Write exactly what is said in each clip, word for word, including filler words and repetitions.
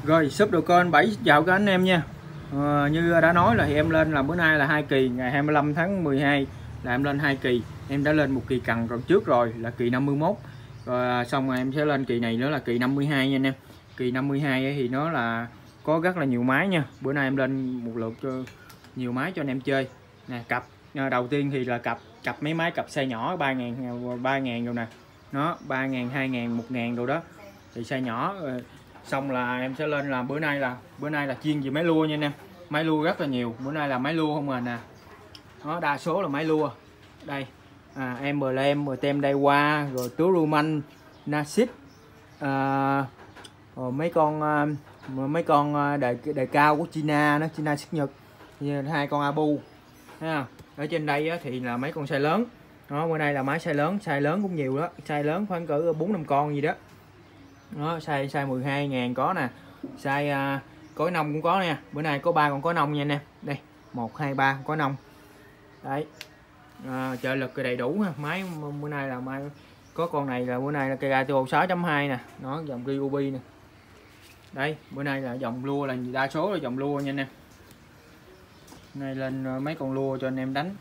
Rồi, shop đồ con bảy chào các anh em nha. Ờ, như đã nói là thì em lên là bữa nay là hai kỳ, ngày hai mươi lăm tháng mười hai là em lên hai kỳ. Em đã lên một kỳ cần còn trước rồi là kỳ năm mươi mốt. Rồi xong rồi em sẽ lên kỳ này nữa là kỳ năm mươi hai nha anh em. Kỳ năm mươi hai thì nó là có rất là nhiều máy nha. Bữa nay em lên một lượt cho nhiều máy cho anh em chơi. Nè, cặp đầu tiên thì là cặp cặp mấy máy cặp size nhỏ ba ngàn ba ngàn rồi nè. Nó ba ngàn, hai ngàn, một ngàn đồ đó. Thì size nhỏ rồi. Xong là em sẽ lên là bữa nay là bữa nay là chuyên về máy lua nha anh em. Máy lua rất là nhiều, bữa nay là máy lua không à nè. Nó đa số là máy lua. Đây, à, Emblem, rồi tem Daiwa, rồi Turuman, Nasit, à, rồi mấy con à, mấy con đề đề cao của China, nó China xuất Nhật, hai con Abu. Thấy không? Ở trên đây á, thì là mấy con size lớn. Đó, bữa nay là máy size lớn, size lớn cũng nhiều đó, size lớn khoảng cỡ bốn năm con gì đó. Nó size size mười hai ngàn có nè, size uh, cối nông cũng có nha. Bữa nay có ba con cối nông nha anh em. Đây, một hai ba cối nông. Đấy. À, trợ lực đầy đủ ha. Máy bữa nay là máy có con này là bữa nay là cây Gato sáu chấm hai nè, nó dòng Ryobi nè. Đây, bữa nay là dòng lua là đa số là dòng lua nha anh em. Nay lên mấy con lua cho anh em đánh.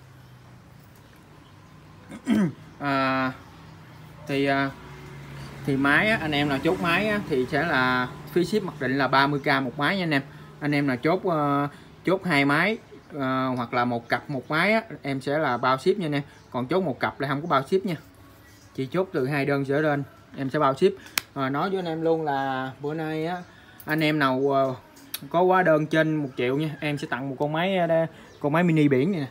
à, thì uh, thì máy á, anh em nào chốt máy á, thì sẽ là phí ship mặc định là ba mươi k một máy nha anh em. Anh em nào chốt uh, chốt hai máy uh, hoặc là một cặp một máy á, em sẽ là bao ship nha anh em. Còn chốt một cặp là không có bao ship nha, chỉ chốt từ hai đơn trở lên em sẽ bao ship. uh, nói với anh em luôn là bữa nay á, anh em nào uh, có hóa đơn trên một triệu nha, em sẽ tặng một con máy uh, con máy mini biển này nè.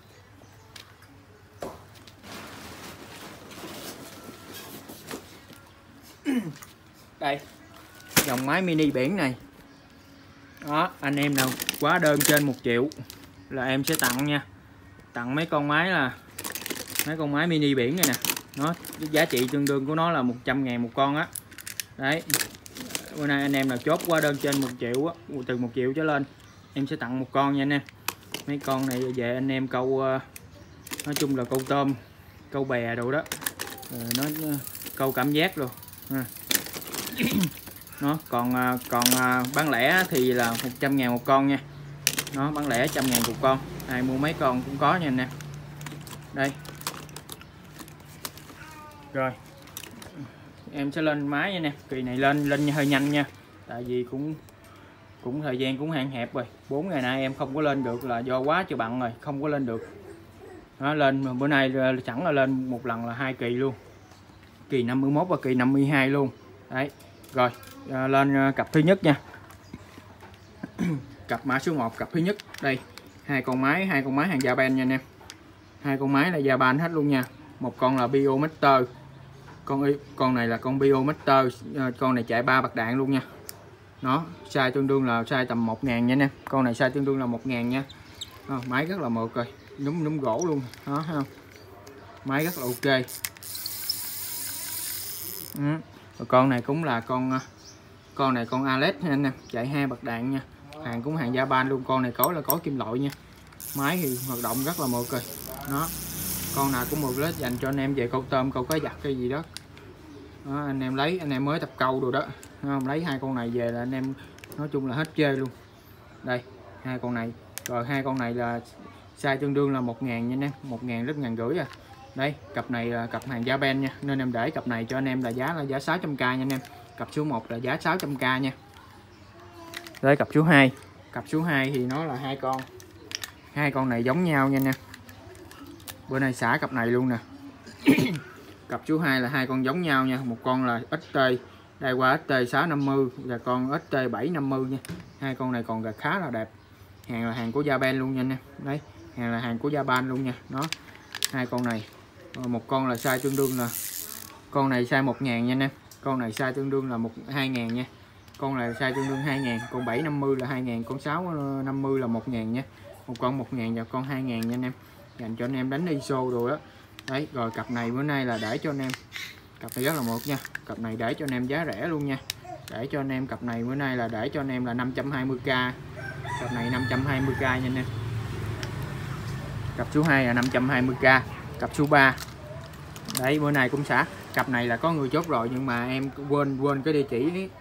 Đây, dòng máy mini biển này. Đó, anh em nào quá đơn trên một triệu là em sẽ tặng nha. Tặng mấy con máy là mấy con máy mini biển này nè. Nó giá trị tương đương của nó là một trăm ngàn một con á. Đấy. Bữa nay anh em nào chốt quá đơn trên một triệu á, từ một triệu trở lên em sẽ tặng một con nha anh em. Mấy con này về anh em câu, nói chung là câu tôm, câu bè đồ đó. Nó câu cảm giác rồi. À. Nó còn còn bán lẻ thì là một trăm ngàn một con nha. Nó bán lẻ một trăm ngàn một con, ai mua mấy con cũng có nha anh em. Đây. Rồi em sẽ lên máy nha nè. Kỳ này lên lên hơi nhanh nha, tại vì cũng cũng thời gian cũng hạn hẹp rồi. Bốn ngày nay em không có lên được là do quá trời bận rồi, không có lên được. Nó lên bữa nay chẳng là lên một lần là hai kỳ luôn, kỳ năm mươi mốt và kỳ năm mươi hai luôn. Đấy. Rồi à, lên cặp thứ nhất nha. Cặp mã số một, cặp thứ nhất. Đây, hai con máy, hai con máy hàng Japan nha anh em. Hai con máy là Japan hết luôn nha. Một con là Biomaster. Con con này là con Biomaster, con này chạy ba bạc đạn luôn nha. Nó size tương đương là size tầm một ngàn nha anh em. Con này size tương đương là một ngàn nha. À, máy rất là mượt rồi, núm núm gỗ luôn. Đó thấy không? Máy rất là ok. Ừ. Rồi con này cũng là con con này con Alex nha anh em, chạy hai bạc đạn nha, hàng cũng hàng Japan luôn. Con này cối là cối kim loại nha, máy thì hoạt động rất là mượt rồi. Đó, con nào cũng mượt, lết dành cho anh em về câu tôm, câu cá giặt cái gì đó. Đó, anh em lấy, anh em mới tập câu rồi đó, không lấy hai con này về là anh em nói chung là hết chơi luôn. Đây, hai con này, rồi hai con này là size tương đương là một ngàn nha anh em, một ngàn rất ngàn rưỡi à. Đây, cặp này là cặp hàng Japan nha, nên em để cặp này cho anh em là giá là giá sáu trăm k nha anh em. Cặp số một là giá sáu trăm k nha. Đây cặp số hai. Cặp số hai thì nó là hai con. Hai con này giống nhau nha nè. Bữa nay xả cặp này luôn nè. Cặp số hai là hai con giống nhau nha, một con là ích tê, đây qua ích tê sáu năm mươi và con ích tê bảy năm mươi nha. Hai con này còn khá là đẹp. Hàng là hàng của Japan luôn nha nè. Đấy, hàng là hàng của Japan luôn nha. Nó hai con này, một con là size tương đương là con này size một ngàn nha anh em, con này size tương đương là một hai ngàn nha. Con này size tương đương hai ngàn, con bảy năm mươi là hai ngàn, con sáu năm mươi là một ngàn nha. Một con một ngàn và con hai ngàn nha anh em, dành cho anh em đánh i ét ô rồi đó. Đấy, rồi cặp này bữa nay là để cho anh em, cặp này rất là mượt nha, cặp này để cho anh em giá rẻ luôn nha. Để cho anh em cặp này bữa nay là để cho anh em là năm trăm hai mươi k, cặp này năm trăm hai mươi k nha anh em. Cặp số hai là năm trăm hai mươi k. Cặp số ba. Đấy, bữa nay cũng xả. Cặp này là có người chốt rồi nhưng mà em quên quên cái địa chỉ ấy.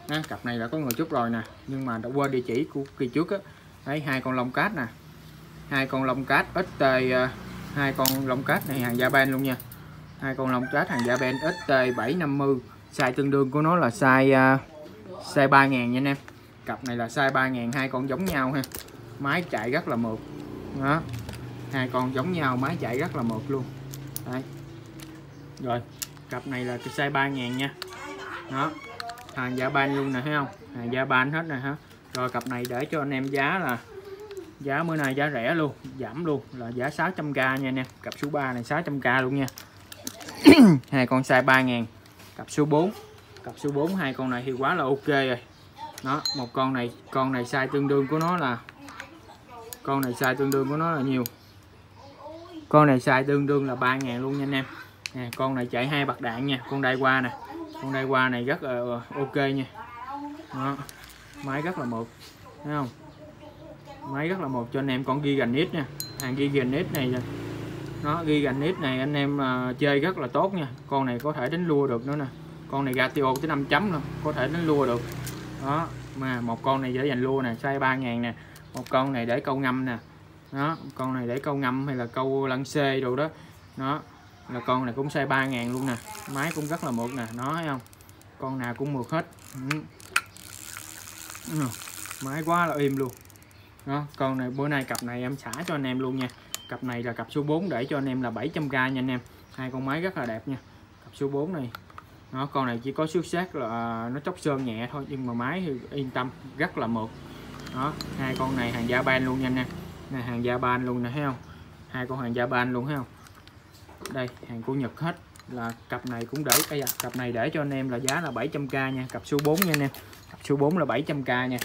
Đó, cặp này là có người chốt rồi nè, nhưng mà đã quên địa chỉ của kỳ trước á. Đấy, hai con lông cát nè, hai con lông cát ích tê, hai con lông cát này hàng Japan luôn nha. Hai con lông cát hàng Japan ích tê bảy năm mươi, size tương đương của nó là size uh, size ba ngàn nha anh em. Cặp này là size ba ngàn, hai con giống nhau ha. Máy chạy rất là mượt. Đó. Hai con giống nhau, máy chạy rất là mượt luôn. Đấy. Rồi, cặp này là size ba ngàn nha. Đó. Hàng Japan luôn nè, thấy không? Hàng Japan hết nè ha. Rồi cặp này để cho anh em giá là giá bữa nay giá rẻ luôn, giảm luôn là giá sáu trăm k nha anh em. Cặp số ba này sáu trăm k luôn nha. Hai con size ba ngàn. Cặp số bốn. Cặp số bốn hai con này thì quá là ok rồi. Đó, một con này, con này size tương đương của nó là con này size tương đương của nó là nhiều. Con này size tương đương là ba ngàn luôn nha anh em. Nè, con này chạy hai bạc đạn nha, con đai qua nè. Con đai qua này rất là ok nha. Đó. Máy rất là mượt, thấy không? Máy rất là mượt cho anh em. Con Giganite nha. Hàng Giganite này nó Giganite này anh em uh, chơi rất là tốt nha. Con này có thể đánh lua được nữa nè. Con này ratio tới năm chấm luôn, có thể đánh lua được. Đó, mà một con này để dành lua nè, size ba ngàn nè. Một con này để câu ngâm nè. Đó, con này để câu ngâm hay là câu lăng xê đồ đó. Đó, là con này cũng size ba ngàn luôn nè. Máy cũng rất là mượt nè, nó thấy không? Con nào cũng mượt hết. Ừ. Máy quá là im luôn. Đó, con này bữa nay cặp này em xả cho anh em luôn nha. Cặp này là cặp số bốn để cho anh em là bảy trăm k nha anh em. Hai con máy rất là đẹp nha. Cặp số bốn này. Đó, con này chỉ có xước sát là nó chóc sơn nhẹ thôi, nhưng mà máy thì yên tâm, rất là mượt. Đó, hai con này hàng Japan luôn nha anh em. Này hàng Japan luôn nè, thấy không? Hai con hàng Japan luôn, thấy không? Đây, hàng của Nhật hết. Là cặp này cũng để cái cặp này để cho anh em là giá là bảy trăm k nha, cặp số bốn nha anh em. Cặp số bốn là bảy trăm k nha.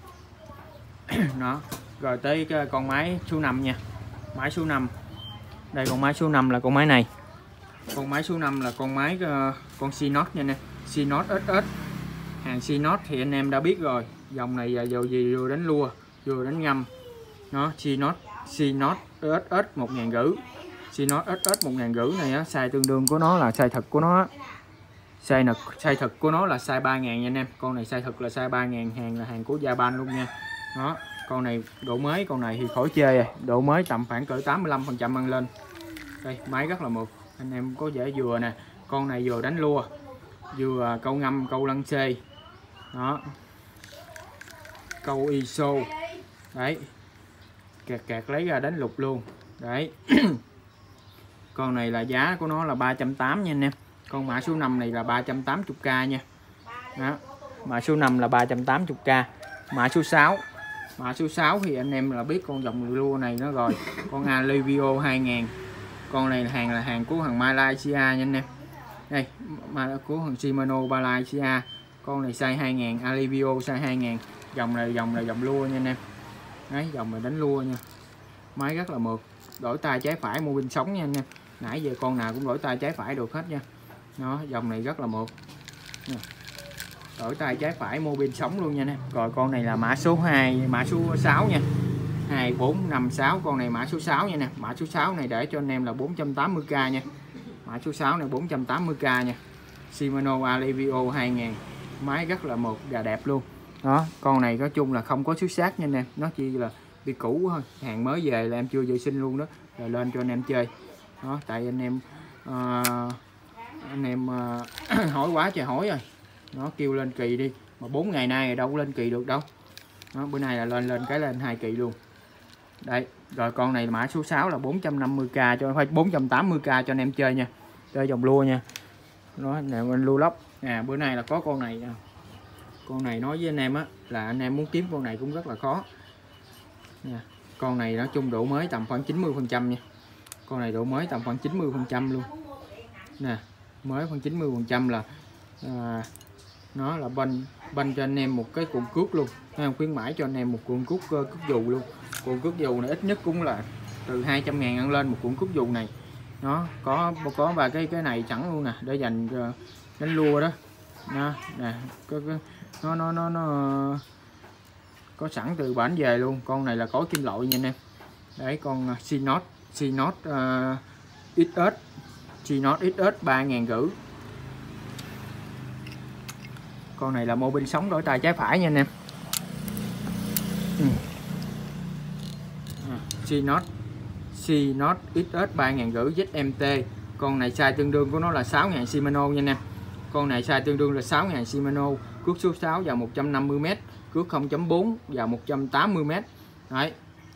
Đó. Rồi tới cái con máy số năm nha. Máy số năm. Đây con máy số năm là con máy này. Con máy số năm là con máy uh, con Synos nha nè. Synos ét ét. Hàng Synos thì anh em đã biết rồi. Dòng này là dầu gì vừa đánh lua, vừa đánh ngâm. Nó Synos Synos ét ét một ngàn rưỡi. Synos ét ét một ngàn rưỡi này á, size tương đương của nó là size thực của nó. Size thực, size thực của nó là size ba ngàn nha anh em. Con này size thực là size ba ngàn, hàng là hàng của Japan luôn nha. Đó, con này độ mới, con này thì khỏi chê rồi, độ mới tầm khoảng cỡ tám mươi lăm phần trăm ăn lên. Đây, máy rất là mượt, anh em có dễ vừa nè, con này vừa đánh lua, vừa câu ngâm, câu lăng xê. Đó. Câu i ét ô. Đấy. Kẹt kẹt lấy ra đánh lục luôn. Đấy. Con này là giá của nó là ba trăm tám mươi nha anh em. Con mã số năm này là ba trăm tám mươi k nha. Đó. Mã số năm là ba trăm tám mươi k. Mã số sáu. Mã số sáu thì anh em là biết con dòng lua này nó rồi. Con Alivio hai ngàn. Con này là hàng là hàng của hàng Malaysia nha anh em. Đây, mà của hàng Shimano Malaysia. Con này size hai ngàn, Alivio size hai ngàn. Dòng này dòng này dòng lua nha anh em. Đấy, dòng này đánh lua nha. Máy rất là mượt. Đổi tay trái phải mua pin sống nha anh em. Nãy giờ con nào cũng đổi tay trái phải được hết nha. Đó, dòng này rất là mượt. Đổi tay trái phải mua pin sống luôn nha anh em. Rồi con này là mã số hai, mã số sáu nha. hai bốn năm sáu, con này mã số sáu nha nè. Mã số sáu này để cho anh em là bốn trăm tám mươi k nha. Mã số sáu này bốn trăm tám mươi k nha. Shimano Alivio hai ngàn. Máy rất là mượt và đẹp luôn. Đó, con này nói chung là không có xước sát nha anh em. Nó chỉ là bị cũ thôi. Hàng mới về là em chưa vệ sinh luôn đó. Rồi lên cho anh em chơi. Đó, tại anh em uh, anh em uh, hỏi quá trời hỏi rồi. Nó kêu lên kỳ đi. Mà bốn ngày nay đâu có lên kỳ được đâu. Đó, bữa nay là lên lên cái lên hai kỳ luôn. Đây, rồi con này mã số sáu là bốn trăm năm mươi k cho phải bốn trăm tám mươi k cho anh em chơi nha. Chơi dòng lua nha. Nó nè anh lua lóc. À bữa nay là có con này nè. Con này nói với anh em á là anh em muốn kiếm con này cũng rất là khó. Nha. Con này nói chung độ mới tầm khoảng chín mươi phần trăm nha. Con này độ mới tầm khoảng chín mươi phần trăm luôn. Nè, mới khoảng chín mươi phần trăm là à, nó là banh banh cho anh em một cái cuộn cước luôn. Em khuyến mãi cho anh em một cuộn cước cước dù luôn. Cuộn cước dù này ít nhất cũng là từ hai trăm ngàn ăn lên một cuộn cước dù này. Nó có có và cái cái này sẵn luôn nè để dành đánh lua đó. Đó, nè, có, có, nó nó nó nó có sẵn từ bản về luôn. Con này là có kim loại nha anh em. Đấy, con Synos Synos uh, ét ét Synos ét ét ba ngàn rưỡi. Con này là mô bin sống đổi tay trái phải nha anh em. Ừ. À, C-Note C-Note ích ét ba nghìn năm trăm Z M T. Con này size tương đương của nó là sáu nghìn Shimano nha anh em. Con này size tương đương là sáu nghìn Shimano, cước số sáu vào một trăm năm mươi mét, cước không chấm bốn vào một trăm tám mươi mét. Đấy.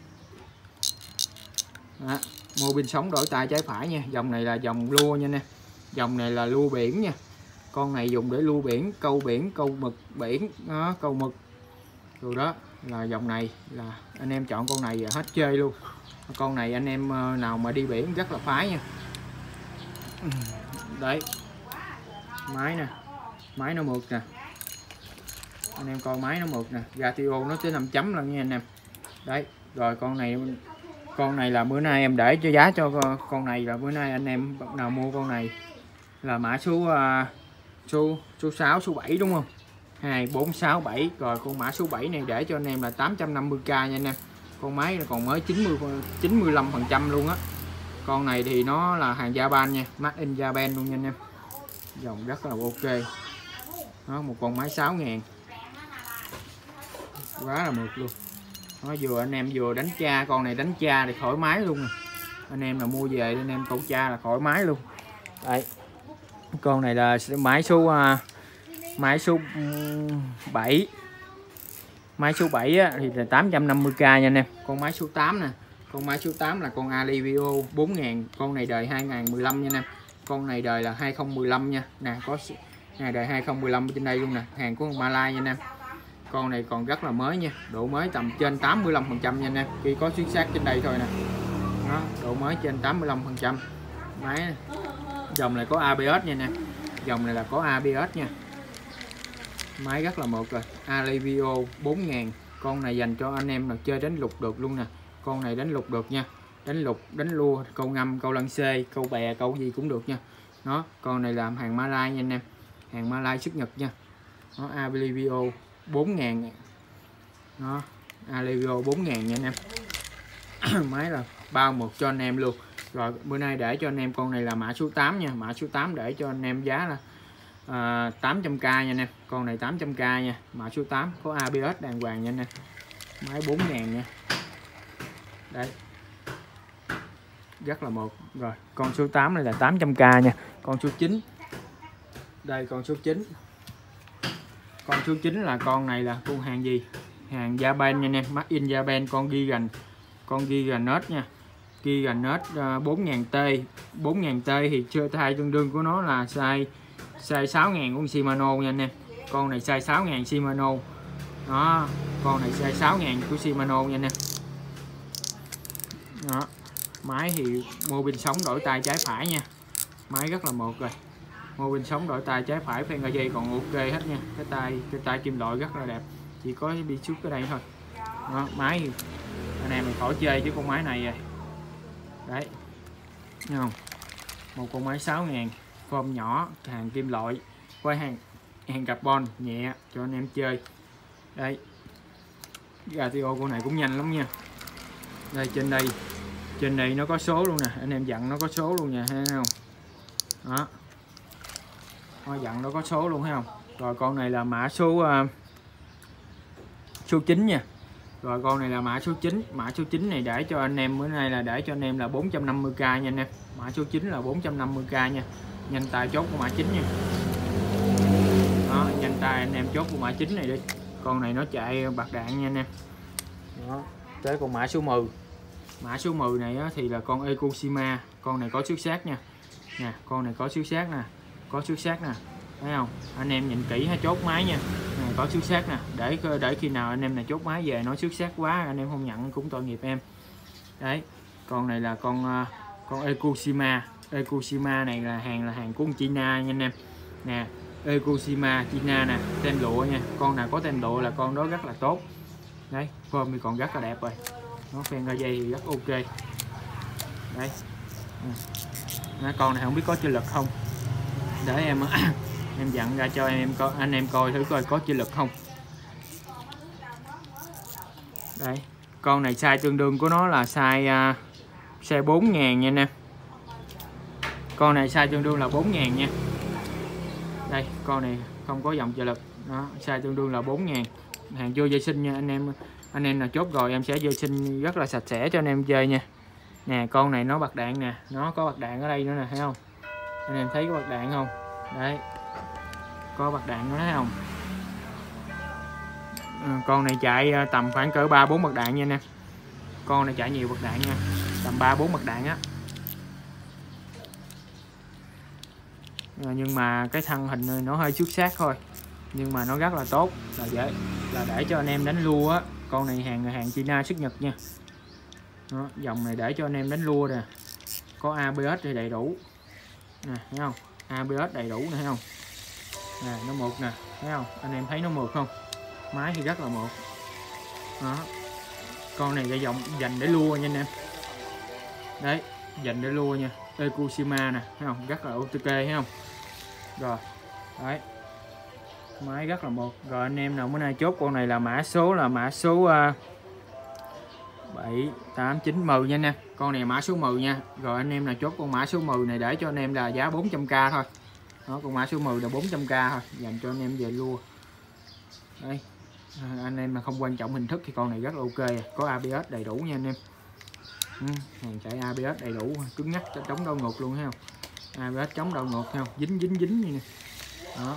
Đó. Mô bin sống đổi tay trái phải nha. Dòng này là dòng lua nha nè. Dòng này là lua biển nha. Con này dùng để lua biển, câu biển, câu mực biển, đó, câu mực. Rồi đó là dòng này là anh em chọn con này hết chơi luôn. Con này anh em nào mà đi biển rất là phái nha. Đấy. Máy nè. Máy nó mượt nè. Anh em coi máy nó mượt nè, ratio nó tới năm chấm lần nha anh em. Đấy, rồi con này con này là bữa nay em để cho giá cho con này là bữa nay anh em nào mua con này là mã số uh, số số sáu, số bảy đúng không? hai bốn sáu bảy. Rồi con mã số bảy này để cho anh em là tám trăm năm mươi k nha anh em. Con máy là còn mới chín mươi chín mươi lăm phần trăm luôn á. Con này thì nó là hàng Japan nha, made in Japan luôn nha anh em. Dòng rất là ok. Đó, một con máy sáu ngàn. Quá là mượt luôn. Nó vừa anh em vừa đánh cha, con này đánh cha thì thoải mái luôn nè. Anh em là mua về anh em câu cha là thoải mái luôn. Đây. Con này là máy số uh, máy số bảy. Máy số bảy á, thì là tám trăm năm mươi k nha anh em. Con máy số tám nè. Con máy số tám là con Alivio bốn nghìn. Con này đời hai nghìn mười lăm nha anh em. Con này đời là hai không một lăm nha. Nè có này đời hai không một lăm trên đây luôn nè. Hàng của Malai nha anh em. Con này còn rất là mới nha. Độ mới tầm trên tám mươi lăm phần trăm nha anh em. Khi có xuyến sát trên đây thôi nè. Đó, độ mới trên tám mươi lăm phần trăm. Máy này. Dòng này có a bê ét nha anh em. Dòng này là có a bê ét nha. Máy rất là mượt rồi. Alivio bốn nghìn. Con này dành cho anh em là chơi đánh lục được luôn nè. Con này đánh lục được nha. Đánh lục, đánh lua, câu ngâm, câu lăng xê, câu bè, câu gì cũng được nha. Đó, con này làm hàng Malai nha anh em. Hàng Malai xuất Nhật nha. Nó Alivio bốn nghìn. Đó, Alivio bốn nghìn nha anh em. Máy là bao một cho anh em luôn. Rồi bữa nay để cho anh em con này là mã số tám nha. Mã số tám để cho anh em giá là à, tám trăm k nha anh em. Con này tám trăm k nha. Mã số tám có a bê ét đàng hoàng nha anh em. Máy bốn nghìn nha. Đây. Rất là một. Rồi con số tám này là tám trăm k nha. Con số chín. Đây con số chín. Con số chín là con này là con hàng gì? Hàng Japan nha anh em. Made in Japan. Con Gigan. Con Giganet nha. Giganet uh, bốn nghìn T. bốn nghìn T thì chưa thay tương đương của nó là size size sáu nghìn của Shimano nha anh em. Con này size sáu nghìn Shimano. Đó, con này size sáu nghìn của Shimano nha anh em. Đó. Máy thì mô bin sống đổi tay trái phải nha. Máy rất là mượt rồi. Mô bin sống đổi tay trái phải, phen dây còn ok hết nha. Cái tay cái tay kim loại rất là đẹp. Chỉ có bị chút cái đây thôi. Đó, máy thì anh em mình khỏi chơi chứ con máy này rồi. Đấy. Thấy không? Một con máy sáu nghìn, form nhỏ, hàng kim loại, quay hàng hàng carbon nhẹ cho anh em chơi. Đây. Ratio con này cũng nhanh lắm nha. Đây trên đây. Trên đây nó có số luôn nè, anh em dặn nó có số luôn nha, thấy không? Đó. Nó dặn nó có số luôn thấy không? Rồi con này là mã số uh, số chín nha. Rồi con này là mã số chín. Mã số chín này để cho anh em bữa nay là để cho anh em là bốn trăm năm mươi k nha anh em. Mã số chín là bốn trăm năm mươi k nha. Nhanh tay chốt của mã chín nha. Đó, nhanh tay anh em chốt của mã chín này đi. Con này nó chạy bạc đạn nha anh em. Đó, tới con mã số mười. Mã số mười này á, thì là con Ecoshima. Con này có xước sát nha. Nè, con này có xước sát nè. Có xước sát nè. Thấy không? Anh em nhìn kỹ ha, chốt máy nha. Nè, có xước sát nè. Để để khi nào anh em này chốt máy về nó xước sát quá anh em không nhận cũng tội nghiệp em. Đấy. Con này là con con Ecoshima. Ecoshima này là hàng là hàng của China nha anh em. Nè, Ecoshima China nè, tem lụa nha. Con nào có tem lụa là con đó rất là tốt. Đấy, form thì còn rất là đẹp rồi. Nó phen ra dây thì rất ok. Đấy. Đó, con này không biết có chữ lực không. Để em em dặn ra cho em coi, anh em coi thử coi có chữ lực không. Đây, con này size tương đương của nó là size uh, size bốn nghìn nha anh em. Con này size tương đương là bốn nghìn nha. Đây, con này không có dòng trợ lực. Đó, size tương đương là bốn ngàn. Hàng chưa vệ sinh nha anh em. Anh em nào chốt rồi em sẽ vệ sinh rất là sạch sẽ cho anh em chơi nha. Nè con này nó bạc đạn nè, nó có bạc đạn ở đây nữa nè, thấy không? Anh em thấy có bạc đạn không? Đấy, có bạc đạn nữa thấy không? À, con này chạy tầm khoảng cỡ ba bốn bạc đạn nha anh em. Con này chạy nhiều bạc đạn nha, tầm ba bốn bạc đạn á. À, nhưng mà cái thân hình nó hơi xuất sắc thôi, nhưng mà nó rất là tốt, là dễ là để cho anh em đánh lua á. Con này hàng hàng China xuất Nhật nha. Đó, dòng này để cho anh em đánh lua nè, có a bê ét thì đầy đủ nè, thấy không? a bê ét đầy đủ nè, thấy không? Nè nó mượt nè, thấy không? Anh em thấy nó mượt không? Máy thì rất là mượt. Đó, con này là dòng dành để lua nha anh em. Đấy, dành để lua nha. Ekushima nè, thấy không? Rất là ok, thấy không? Rồi, đấy, máy rất là mượt. Rồi anh em nào bữa nay chốt con này là mã số là mã số uh, bảy tám chín mười nha anh em. Con này mã số mười nha. Rồi anh em nào chốt con mã số mười này để cho anh em là giá bốn trăm k thôi. Đó, con mã số mười là bốn trăm k thôi, dành cho anh em về lua. Đây, à, anh em mà không quan trọng hình thức thì con này rất là ok, có a bê ét đầy đủ nha anh em. Ừ, hàng chạy a bê ét đầy đủ, cứng nhắc chống đau ngược luôn, thấy không? a bê ét chống đau ngược, thấy không? Dính dính dính như nè. Đó.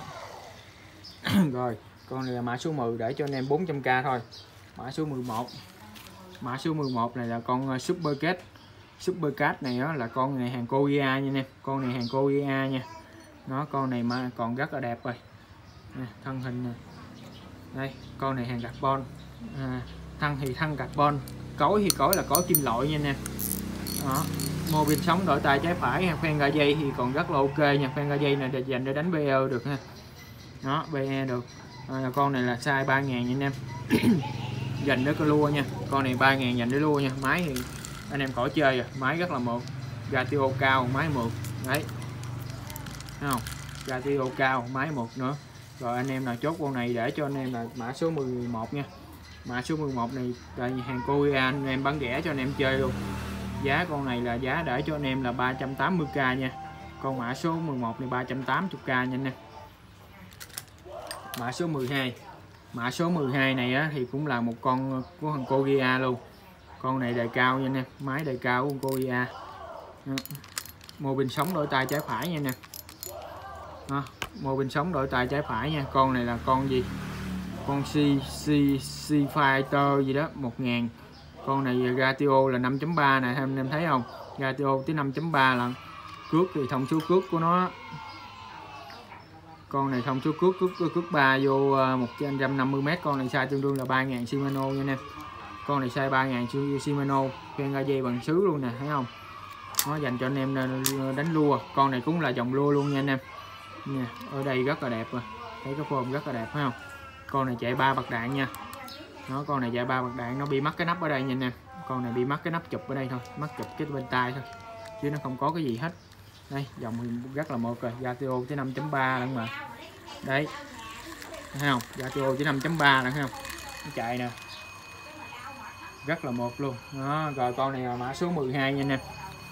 Rồi, con này là mã số mười để cho anh em bốn trăm k thôi. Mã số mười một. Mã số mười một này là con Super Cat. Super Cat này đó là con này hàng Korea nha anh em. Con này hàng Korea nha. Nó con này mà còn rất là đẹp rồi. Nè, thân hình nè. Đây, con này hàng carbon. À, thân thì thân carbon, cối thì cối là cối kim loại nha anh em. Đó. Mô pin sống đổi tay trái phải, khoen ga dây thì còn rất là ok nha. Khoen ga dây này để dành để đánh bê e được ha. Đó, bê e được. À, con này là size ba ngàn nha anh em. Dành để cái lua nha. Con này ba ngàn dành để lua nha. Máy thì anh em khỏi chơi rồi, máy rất là mượt. Ratio cao, máy mượt. Đấy. Thấy không? Ratio cao, máy mượt nữa. Rồi anh em nào chốt con này để cho anh em là mã số mười một nha. Mã số mười một này là hàng Korea, anh em bán rẻ cho anh em chơi luôn. Giá con này là giá để cho anh em là ba trăm tám mươi k nha. Con mã số mười một này ba trăm tám mươi k nha anh em. Mã số mười hai. Mã số mười hai này á, thì cũng là một con của thằng Korea luôn. Con này đề cao nha anh em, máy đề cao của Korea. Mô pin sống đổi tay trái phải nha anh em. Đó, mô pin sống đổi tay trái phải nha. Con này là con gì? Con C C C Fighter gì đó, một ngàn. Con này ratio là năm chấm ba này, anh em thấy không? Ratio tới năm chấm ba lần. Cước thì thông số cước của nó. Con này thông số cước cước cước ba vô một trăm năm mươi mét. Con này size tương đương là ba ngàn Shimano nha anh em. Con này size ba ngàn Shimano, khoen ga dây bằng sứ luôn nè, thấy không? Nó dành cho anh em đánh lua. Con này cũng là dòng lua luôn nha anh em. Nha, ở đây rất là đẹp rồi. Thấy cái form rất là đẹp phải không? Con này chạy ba bạc đạn nha. Nó con này chạy ba bạc đạn, nó bị mắc cái nắp ở đây nha anh em. Con này bị mắc cái nắp chụp ở đây thôi, mắc chụp cái bên tay thôi. Chứ nó không có cái gì hết. Đây, dòng rất là mượt rồi, ratio tới năm chấm ba lận mà. Đấy. Thấy không? Ratio tới năm chấm ba lận, thấy không? Nó chạy nè. Rất là mượt luôn. Đó, rồi con này là mã số mười hai nha anh em.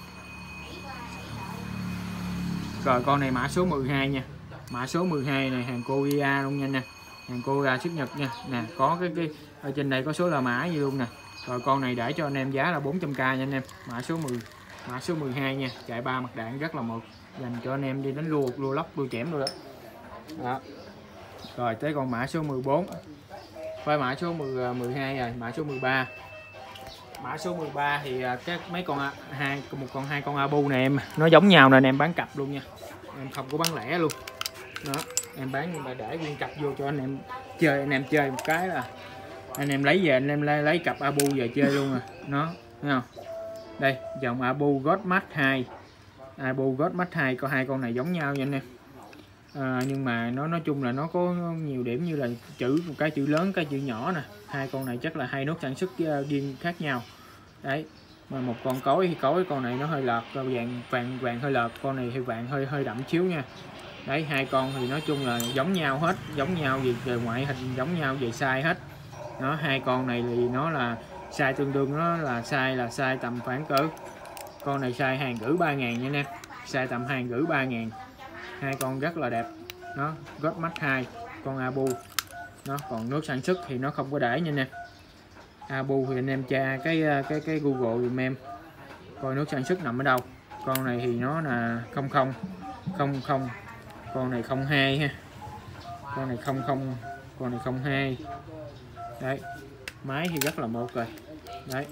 Rồi con này mã số mười hai nha. Mã số mười hai này hàng Korea luôn nha anh em. Hàng Korea xuất Nhật nha. Nè, có cái cái ở trên đây có số là mã gì luôn nè. Rồi con này để cho anh em giá là bốn trăm k nha anh em. Mã số mười, mã số mười hai nha, chạy ba mặt đạn rất là mượt, dành cho anh em đi đánh lua, lua lóc, lua chẻm luôn đó. Đó. Rồi tới con mã số mười bốn. Với mã số mười, mười hai rồi, mã số mười ba. Mã số mười ba thì các mấy con hai một con hai con Abu này em nó giống nhau nên em bán cặp luôn nha. Em không có bán lẻ luôn. Đó, em bán mà để nguyên cặp vô cho anh em chơi, anh em chơi một cái là anh em lấy về, anh em lấy, lấy cặp Abu về chơi luôn rồi. Nó, thấy không? Đây, dòng Abu Godmatch hai. Abu Godmatch hai, có hai con này giống nhau nha anh em. À, nhưng mà nó nói chung là nó có nhiều điểm như là chữ, một cái chữ lớn, cái chữ nhỏ nè. Hai con này chắc là hai nước sản xuất riêng khác nhau. Đấy, mà một con cối thì cối, con này nó hơi lợt, vàng vàng vàng hơi lợt, con này thì vàng hơi hơi đậm xíu nha. Đấy, hai con thì nói chung là giống nhau hết, giống nhau về, về ngoại hình, giống nhau về size hết. Nó hai con này thì nó là size tương đương, nó là size là size tầm khoảng cỡ, con này size hàng gửi ba ngàn nha anh em, size tầm hàng gửi ba ngàn. Hai con rất là đẹp. Nó Godmatch hai. con Abu. Nó còn nước sản xuất thì nó không có để nha anh em. Abu thì anh em tra cái cái cái Google dùm em coi nước sản xuất nằm ở đâu. Con này thì nó là không không không không, con này không hai ha, con này không không, con này không hai. Đấy, máy thì rất là một rồi. Đấy,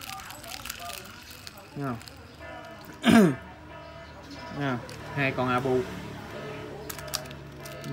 thấy không? Thấy không? Hai con Abu. Ừ.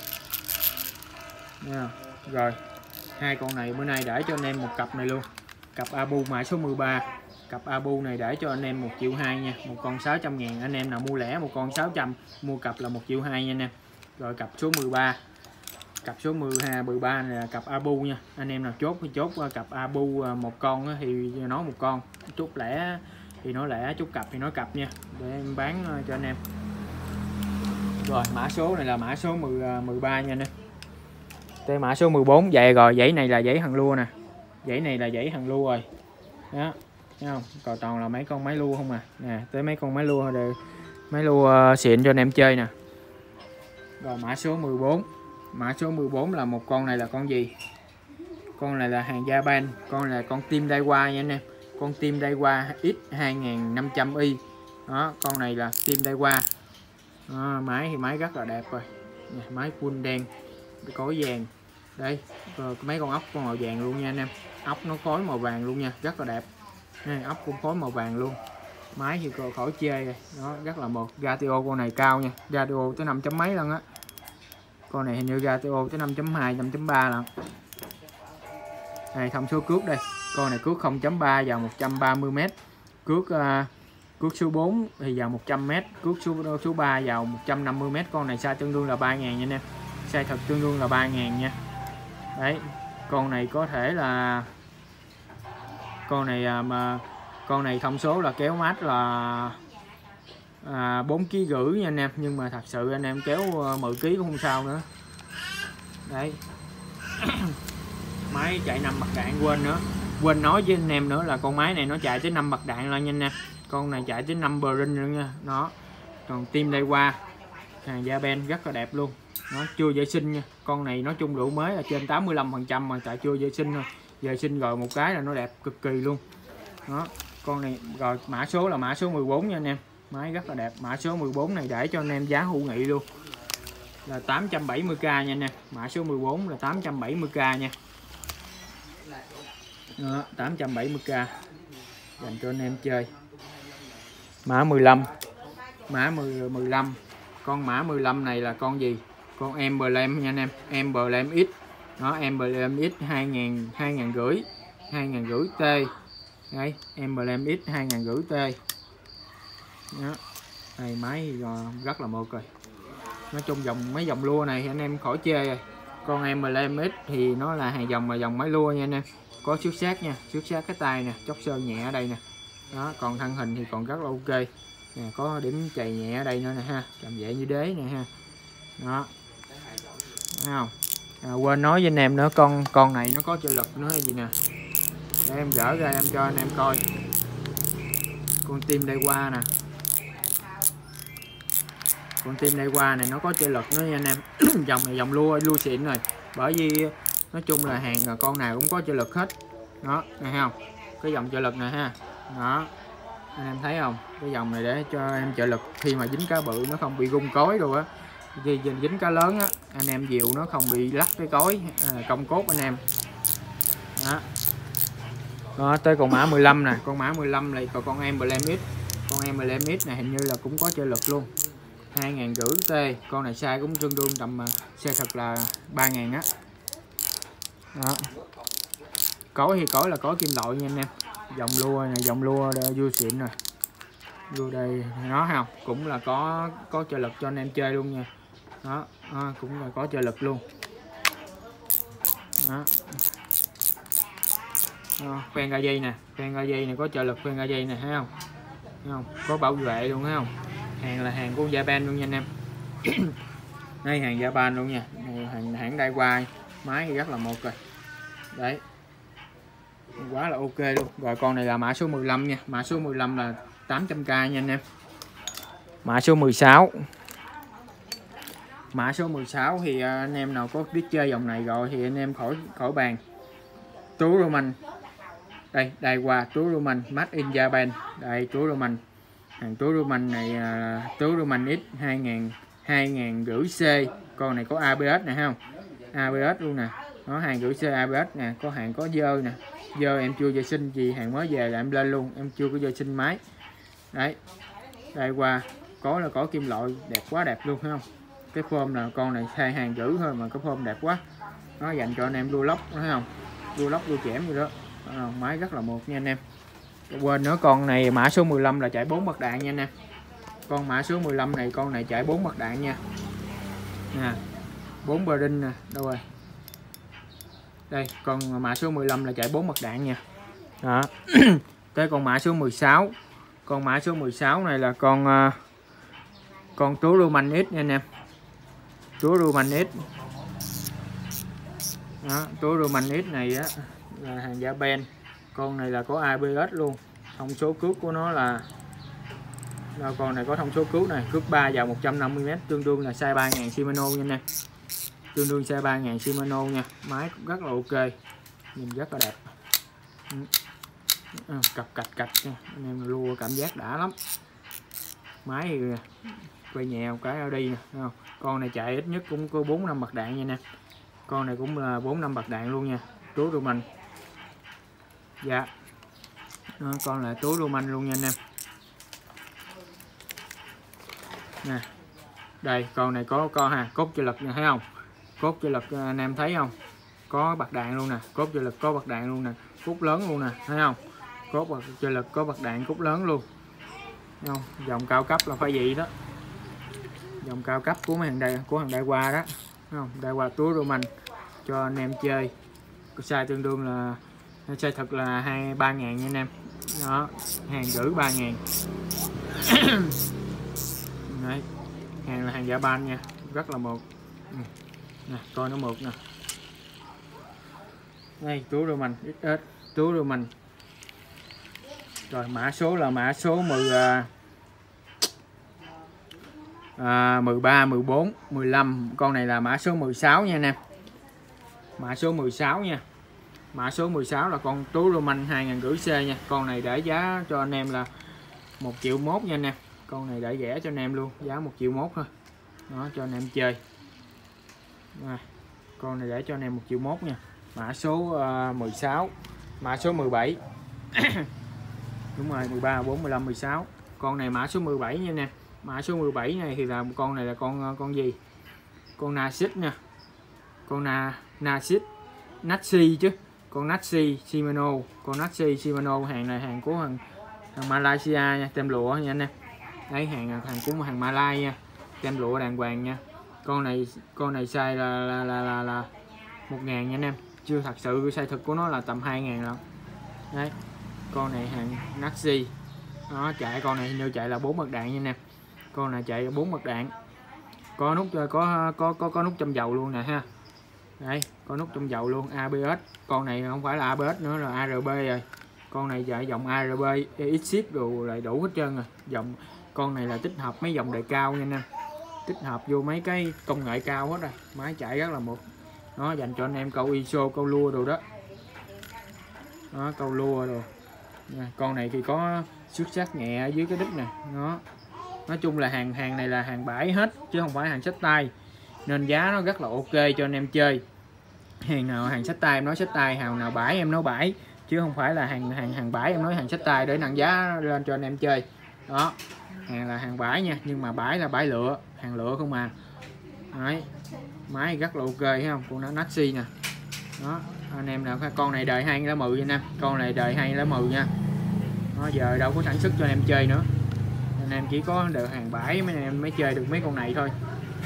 Rồi, hai con này bữa nay để cho anh em một cặp này luôn. Cặp Abu mã số mười ba. Cặp Abu này để cho anh em một triệu hai nha. Một con sáu trăm ngàn. Anh em nào mua lẻ một con sáu trăm, mua cặp là một triệu hai nha anh em. Rồi cặp số mười ba. Cặp số mười hai, mười ba này là cặp Abu nha. Anh em nào chốt thì chốt cặp Abu một con thì nó một con. Chốt lẻ thì nó lẻ, chốt cặp thì nó cặp nha. Để em bán cho anh em. Rồi mã số này là mã số mười ba nha anh em. Tới mã số mười bốn. Vậy rồi, dãy này là dãy thằng lua nè. Dãy này là dãy thằng lua rồi. Đó, thấy không? Còn toàn là mấy con máy lua không à. Nè, tới mấy con máy lua để máy lua xịn cho anh em chơi nè. Rồi mã số mười bốn. Mã số mười bốn là một con này là con gì? Con này là hàng Japan, con này là con Team Daiwa nha anh em. Con Team Daiwa X hai năm trăm i. Đó, con này là Team Daiwa. Đó, máy thì máy rất là đẹp rồi. Nè, máy full đen, cối vàng. Đây, mấy con ốc con màu vàng luôn nha anh em. Ốc nó khối màu vàng luôn nha, rất là đẹp. Nè, ốc cũng khối màu vàng luôn. Máy thì khỏi chê rồi. Đó, rất là một. Ratio con này cao nha, ratio tới năm chấm mấy lần á. Con này hình như ratio tới năm chấm hai, năm chấm ba lần. Này thông số cước đây. Con này cước không chấm ba vào một trăm ba mươi mét. Cước uh, cước số bốn thì vào một trăm mét, cước số số ba vào một trăm năm mươi mét. Con này size tương đương là ba ngàn nha anh em. Size thật tương đương là ba ngàn nha. Đấy, con này có thể là con này mà con này thông số là kéo mát là à, bốn ký rưỡi nha anh em, nhưng mà thật sự anh em kéo mười ký cũng không sao nữa. Đấy. Máy chạy năm bậc đạn, quên nữa quên nói với anh em nữa là con máy này nó chạy tới năm bậc đạn là nha anh em. Con này chạy tới năm bờ ring luôn nha. Nó còn Team Daiwa hàng Japan rất là đẹp luôn. Nó chưa vệ sinh nha. Con này nói chung độ mới là trên tám mươi lăm phần trăm mà tại chưa vệ sinh thôi. Vệ sinh rồi một cái là nó đẹp cực kỳ luôn. Đó, con này rồi mã số là mã số mười bốn nha anh em. Máy rất là đẹp. Mã số mười bốn này để cho anh em giá hữu nghị luôn. Là tám trăm bảy mươi k nha anh em. Mã số mười bốn là tám trăm bảy mươi k nha. Đó, tám trăm bảy mươi k dành cho anh em chơi. Mã mười lăm. Mã mười lăm. Con mã mười lăm này là con gì? Con Emblem nha anh em. Emblem X. Đó, Emblem X hai ngàn, hai ngàn rưỡi, hai ngàn rưỡi T. Đấy, Emblem X hai ngàn rưỡi T. Đó. Này máy rất là một rồi. Nói chung dòng mấy dòng lua này anh em khỏi chê rồi. Con Emblem X thì nó là hàng dòng mà dòng máy lua nha anh em. Có xước sát nha, xước sát cái tay nè, chóc sơn nhẹ ở đây nè. Đó, còn thân hình thì còn rất là ok. Nè, có điểm chày nhẹ ở đây nữa nè ha, cầm vệ như đế nè ha. Đó. Thấy không? À, quên nói với anh em nữa, con con này nó có trợ lực nữa hay gì nè. Để em gỡ ra em cho anh em coi. Con Team Daiwa nè. Con Team Daiwa này nó có trợ lực nữa nha anh em. Dòng này dòng lua lua xịn rồi. Bởi vì nói chung là hàng là con nào cũng có trợ lực hết. Đó, nghe không? Cái dòng trợ lực này ha. Đó. Anh em thấy không? Cái dòng này để cho em trợ lực khi mà dính cá bự nó không bị gung cối rồi á. Khi dính cá lớn á, anh em dìu nó không bị lắc cái cối à, công cốt anh em. Đó. Đó, tới con mã mười lăm nè, con mã mười lăm này còn con Emblem X. Con Emblem X này hình như là cũng có trợ lực luôn. hai ngàn rưỡi T, con này size cũng tương đương tầm size thật là ba ngàn á. Đó. Cối thì cối là cối kim loại nha anh em. Dòng lua này, dòng lua vui xịn rồi. Lua đây nó không, cũng là có có trợ lực cho anh em chơi luôn nha. Đó, đó cũng là có trợ lực luôn. Đó. Đó, khoen ga dây nè, khoen ga dây này có trợ lực, khoen ga dây này thấy không? Thấy không? Có bảo vệ luôn thấy không? Hàng là hàng của Japan luôn nha anh em. Đây hàng Japan luôn nha, hàng hãng Daiwa, máy thì rất là một rồi. Đấy. Quá là ok luôn. Rồi con này là mã số mười lăm nha. Mã số mười lăm là tám trăm k nha anh em. Mã số mười sáu. Mã số mười sáu thì anh em nào có biết chơi dòng này rồi thì anh em khỏi khỏi bàn. Trú Roman. Đây, đài qua Trú Roman Made in Japan. Đây Trú Roman. Hàng Trú Roman này uh, Trú Roman X hai nghìn hai nghìn rưỡi C. Con này có a bê ét nè không? a bê ét luôn nè. Nó hàng rưỡi C a bê ét nè, có hàng có dơ nè. Dơ em chưa vệ sinh gì, hàng mới về là em lên luôn, em chưa có vệ sinh máy. Đấy. Đây qua có là có kim loại đẹp quá đẹp luôn thấy không? Cái form là con này thay hàng rưỡi thôi mà cái form đẹp quá. Nó dành cho anh em đua lóc thấy không? Đua lóc đua chẻm gì đó. À, máy rất là mượt nha anh em. Quên nữa, con này mã số mười lăm là chạy bốn bật đạn nha anh em. Con mã số mười lăm này con này chạy bốn bật đạn nha. Nè. bốn bearing nè, đâu rồi? Đây, con mã số mười lăm là chạy bốn bật đạn nha. Đó. Tới con mã số mười sáu. Con mã số mười sáu này là con uh, con Trú Roman X nha anh em. Trú Roman X. Đó, Trú Roman X này á là hàng Japan. Con này là có a bê ét luôn. Thông số cước của nó là Đâu, con này có thông số cước này, cước ba vào một trăm năm mươi mét, tương đương là size ba nghìn Shimano nha anh em. Tương đương size ba nghìn Shimano nha. Máy cũng rất là ok. Nhìn rất là đẹp. À, cặp cạch cạch nha. Anh em lua cảm giác đã lắm. Máy thì quay nhèo cái ở đi nè, không? Con này chạy ít nhất cũng có bốn năm bật đạn nha nè. Con này cũng là bốn năm bật đạn luôn nha. Trú Roman. Dạ. Đó, con là Trú Roman luôn nha anh em. Nè. Đây, con này có co ha, cốt trợ lực nha thấy không? Cốt trợ lực anh em thấy không? Có bật đạn luôn nè, cốt trợ lực có bật đạn luôn nè, cốt lớn luôn nè, thấy không? Cốt bật trợ lực có bật đạn cốt lớn luôn. Thấy không? Dòng cao cấp là phải vậy đó. Dòng cao cấp của mấy hàng đây của hàng Daiwa đó. Thấy không? Daiwa Trú Roman cho anh em chơi. Size tương đương là size thật là hai ba ngàn nha anh em. Đó, hàng rưỡi ba ngàn. Đấy. Hàng là hàng Japan nha, rất là mượt. Ừ. Nè, coi nó mượt nè. Đây, Trú Roman ích ét, Trú Roman. Rồi mã số là mã số mười à, mười ba, mười bốn, mười lăm. Con này là mã số mười sáu nha anh em. Mã số mười sáu nha. Mã số mười sáu là con Trú Roman hai nghìn rưỡi C nha. Con này để giá cho anh em là một triệu mốt nha anh em. Con này để rẻ cho anh em luôn, giá một triệu mốt thôi. Đó, cho anh em chơi. Rồi, con này để cho anh em một triệu mốt nha. Mã số uh, mười sáu. Mã số mười bảy. Đúng rồi, mười ba, mười bốn, mười lăm, mười sáu. Con này mã số mười bảy nha nè. Mã số mười bảy này thì là con này là con con gì? Con Nasit nha. Con na Nasit Natsi chứ. Con Natsi Shimano, con Natsi Shimano, hàng này hàng của hàng, hàng Malaysia nha, tem lụa nha anh em. Đấy, hàng hàng của hàng Malay nha. Tem lụa đàng hoàng nha. Con này con này size là là là là, là một ngàn nha anh em. Chưa thật sự size thực của nó là tầm hai ngàn lận. Đấy. Con này hàng Natsi. Nó chạy con này như chạy là bốn bật đạn nha anh em. Con này chạy bốn bật đạn. Có nút có có có có nút châm dầu luôn nè ha. Đây, có nút châm dầu luôn, a bê ét. Con này không phải là a bê ét nữa là a rờ bê rồi. Con này chạy dòng a rờ bê, X-Ship đồ lại đủ hết trơn rồi. Dòng con này là tích hợp mấy dòng đời cao nha anh em. Tích hợp vô mấy cái công nghệ cao hết rồi. Máy chạy rất là mượt. Nó dành cho anh em câu i ét o, câu lua đồ đó. Đó, câu lua đồ. Con này thì có xước sát nhẹ ở dưới cái đít nè. Nó nói chung là hàng hàng này là hàng bãi hết chứ không phải hàng xách tay, nên giá nó rất là ok cho anh em chơi. Hàng nào hàng xách tay em nói xách tay, hàng nào bãi em nói bãi, chứ không phải là hàng hàng hàng bãi em nói hàng xách tay để nâng giá lên cho anh em chơi. Đó, hàng là hàng bãi nha, nhưng mà bãi là bãi lựa, hàng lựa không mà. Đấy, máy rất là ok thấy không, con nó Natsi nè. Đó, anh em nào con này đời hai lá mười nha, con này đời hai lá mười nha. Nó giờ đâu có sản xuất cho anh em chơi nữa, anh em chỉ có được hàng bãi mấy anh em mới chơi được mấy con này thôi.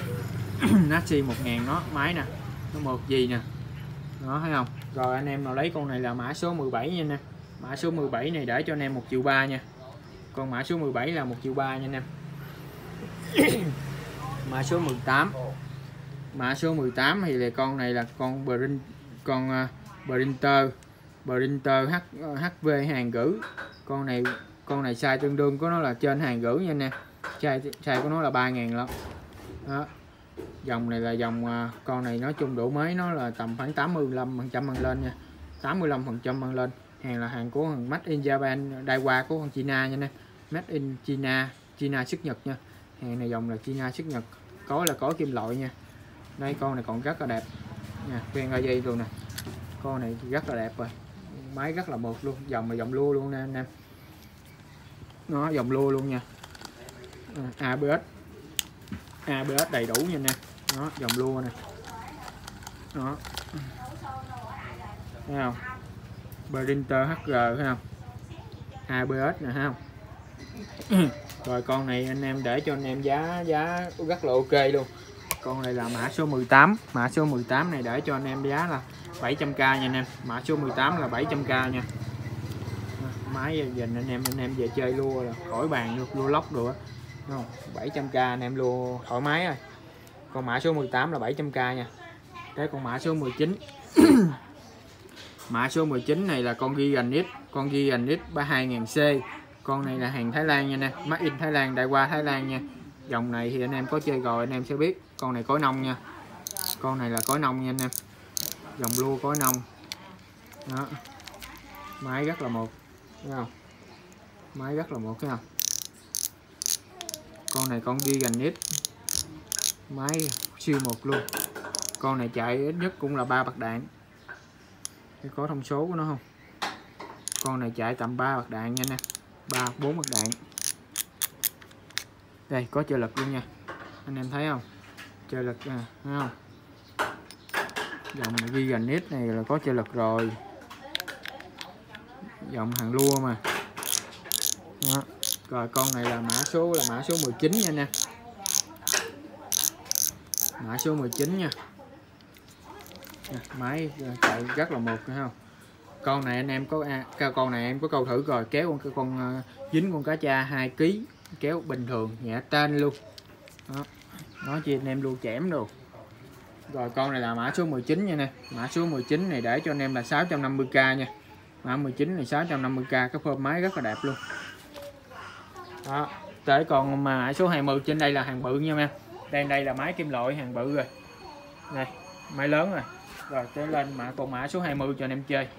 Natsi một ngàn nó máy nè, nó một gì nè, đó thấy không. Rồi anh em nào lấy con này là mã số mười bảy nha nè. Mã số mười bảy này để cho anh em một triệu ba nha. Con mã số mười bảy là một triệu ba nha anh em. Mã số mười tám. Mã số mười tám thì là con này là con Brin, con uh, Brinter Brinter H, hát vê hàng gửi. Con này con này size tương đương của nó là trên hàng gửi nha nè. Size size của nó là ba ngàn lắm. Đó. Dòng này là dòng con này nói chung độ mới nó là tầm khoảng tám mươi lăm phần trăm mang lên nha, tám mươi lăm phần trăm mang lên. Hàng là hàng của hàng Made in Japan, Daiwa của con China nha nè, Made in China, China xuất Nhật nha. Hàng này dòng là China xuất Nhật, có là có kim loại nha. Đây con này còn rất là đẹp nha, ven dây luôn nè, con này rất là đẹp rồi, máy rất là mượt luôn, dòng là dòng lua luôn nè anh em, nó dòng lua luôn nha. a bê ét a bê ét đầy đủ nha nè, nó dòng lua nè, đó thấy không, Printer hát rờ thấy không, a bê ét nè thấy không. Rồi con này anh em để cho anh em giá giá rất là ok luôn. Con này là mã số mười tám, mã số mười tám này để cho anh em giá là bảy trăm k nha anh em, mã số mười tám là bảy trăm k nha. Máy dành anh em anh em về chơi lua là khỏi bàn luôn, lua lóc rồi á, bảy trăm k anh em lua thoải mái rồi. Còn mã số mười tám là bảy trăm k nha. Cái con mã số mười chín mã số mười chín này là con Gigan X, con Gigan X ba mươi hai nghìn C. Con này là hàng Thái Lan nha nè, Made in Thái Lan, Daiwa Thái Lan nha. Dòng này thì anh em có chơi rồi anh em sẽ biết. Con này cối nông nha, con này là cối nông nha anh em, dòng lua cối nông đó. Máy rất là một, thấy không, máy rất là một, thấy không. Con này con Gigan X, máy siêu một luôn. Con này chạy ít nhất cũng là ba bạc đạn, có thông số của nó không. Con này chạy tầm ba bạc đạn nha nè, ba bốn bạc đạn. Đây có trợ lực luôn nha, anh em thấy không, trợ lực nè, thấy không. Dòng Gigan X này là có trợ lực rồi, dòng hàng lua mà đó. Rồi con này là mã số là mã số mười chín nha nè, mã số mười chín nha. Máy chạy rất là một, thấy không. Con này anh em có à, con này em có câu thử rồi, kéo con con uh, dính con cá cha hai ký, kéo bình thường nhẹ tên luôn đó. Nói chi anh em luôn chẻm đồ. Rồi con này là mã số mười chín nha nè, mã số mười chín này để cho anh em là sáu trăm năm mươi k nha. Mã mười chín này sáu trăm năm mươi k, cái phơm máy rất là đẹp luôn đó. Tới còn mã số hai mươi trên đây là hàng bự nha em. Đây đây là máy kim loại hàng bự rồi, này máy lớn rồi. Rồi tới lên mã con mã số hai mươi cho anh em chơi.